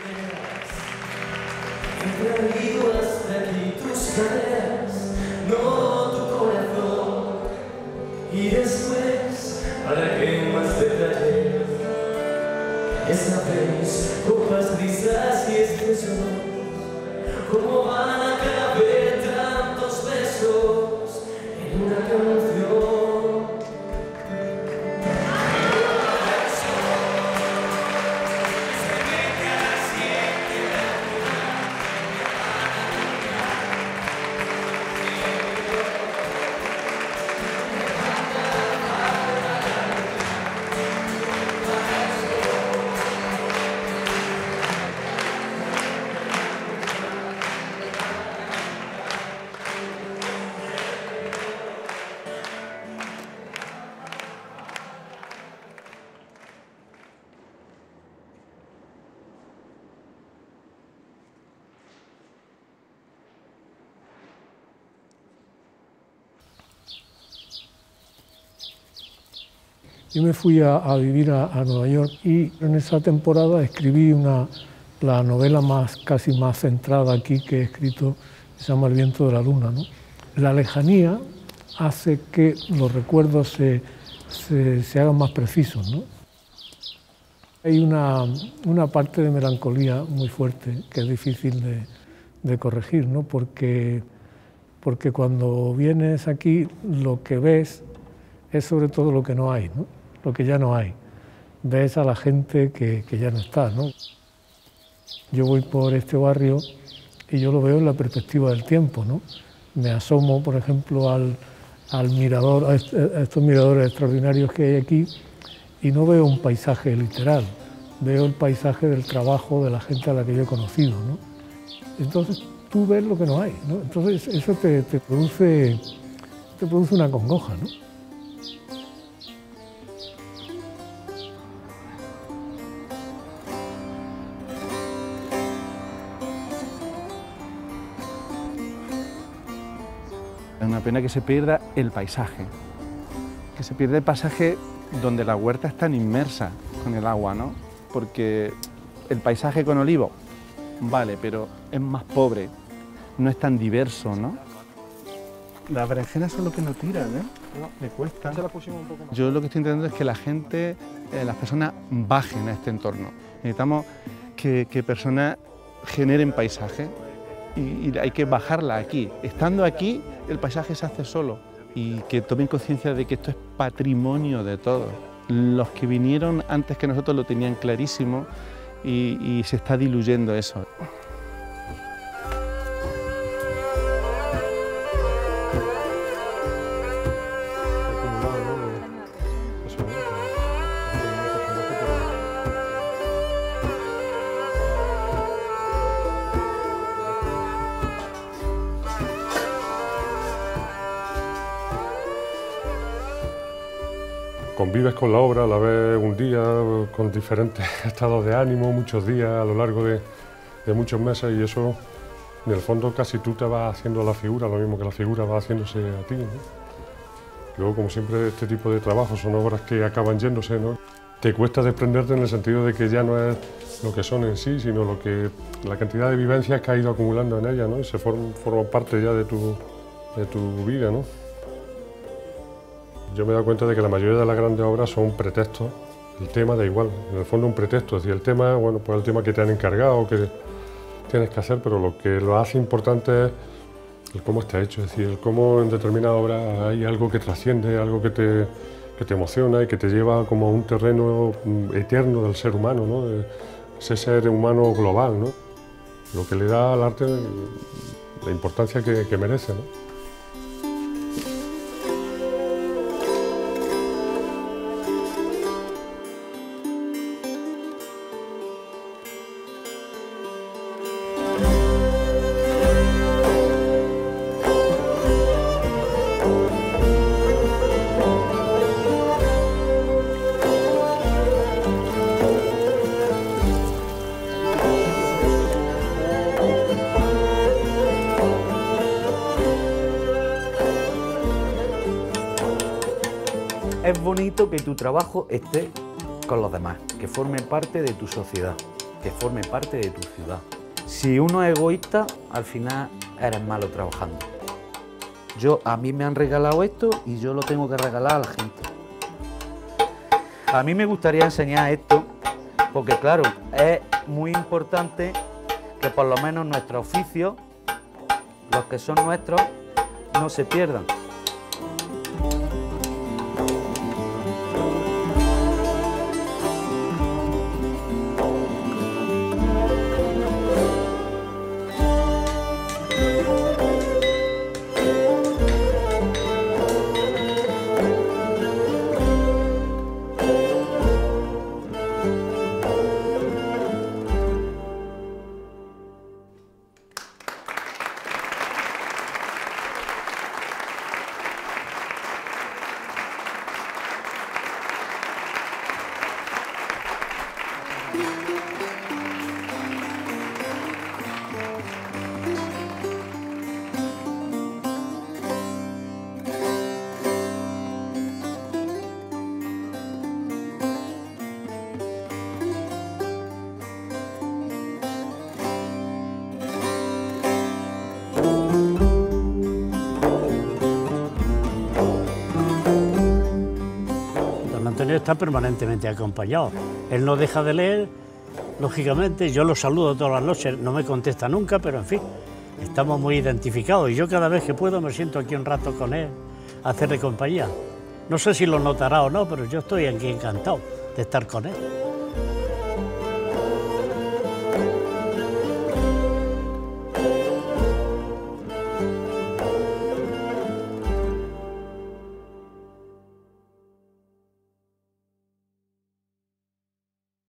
No tu corazón, y después, para que más detalles, esa vez, copas grises y expresos, ¿cómo van a caber tantos besos en una canción? Yo me fui a, a vivir a, a Nueva York y en esa temporada escribí una, la novela más, casi más centrada aquí que he escrito, que se llama El viento de la luna, ¿no? La lejanía hace que los recuerdos se, se, se hagan más precisos, ¿no? Hay una, una parte de melancolía muy fuerte que es difícil de, de corregir, ¿no? Porque, porque cuando vienes aquí lo que ves es sobre todo lo que no hay, ¿no? Lo que ya no hay. Ves a la gente que, que ya no está, ¿no? Yo voy por este barrio y yo lo veo en la perspectiva del tiempo, ¿no? Me asomo, por ejemplo, al, al mirador, a, est a estos miradores extraordinarios que hay aquí, y no veo un paisaje literal, veo el paisaje del trabajo de la gente a la que yo he conocido, ¿no? Entonces tú ves lo que no hay, ¿no? Entonces eso te, te, produce, te produce una congoja, ¿no? Es una pena que se pierda el paisaje, que se pierda el paisaje donde las huertas están inmersas con el agua, ¿no? Porque el paisaje con olivo, vale, pero es más pobre, no es tan diverso, ¿no? Las berenjenas son lo que no tiran, ¿eh? Le cuesta. Yo lo que estoy intentando es que la gente, eh, las personas bajen a este entorno. Necesitamos que, que personas generen paisaje y, y hay que bajarla aquí. Estando aquí, el paisaje se hace solo y que tomen conciencia de que esto es patrimonio de todos. Los que vinieron antes que nosotros lo tenían clarísimo y, y se está diluyendo eso. Convives con la obra, la ves un día con diferentes estados de ánimo, muchos días a lo largo de, de muchos meses, y eso, en el fondo, casi tú te vas haciendo la figura, lo mismo que la figura va haciéndose a ti, ¿no? Luego, como siempre, este tipo de trabajos son obras que acaban yéndose, ¿no? Te cuesta desprenderte en el sentido de que ya no es lo que son en sí, sino lo que, la cantidad de vivencias que has ido acumulando en ellas, ¿no? Y se forman, forman parte ya de tu, de tu vida, ¿no? Yo me he dado cuenta de que la mayoría de las grandes obras son un pretexto, el tema da igual, en el fondo un pretexto, es decir, el tema, bueno, pues el tema que te han encargado, que tienes que hacer, pero lo que lo hace importante es el cómo está hecho, es decir, el cómo en determinada obra hay algo que trasciende, algo que te, que te emociona y que te lleva como a un terreno eterno del ser humano, ¿no? De ese ser humano global, ¿no? Lo que le da al arte la importancia que, que merece, ¿no? Es bonito que tu trabajo esté con los demás, que forme parte de tu sociedad, que forme parte de tu ciudad. Si uno es egoísta, al final eres malo trabajando. Yo, a mí me han regalado esto y yo lo tengo que regalar a la gente. A mí me gustaría enseñar esto porque, claro, es muy importante que por lo menos nuestros oficios, los que son nuestros, no se pierdan. Antonio está permanentemente acompañado. Él no deja de leer, lógicamente, yo lo saludo todas las noches, no me contesta nunca, pero en fin, estamos muy identificados y yo cada vez que puedo me siento aquí un rato con él a hacerle compañía. No sé si lo notará o no, pero yo estoy aquí encantado de estar con él.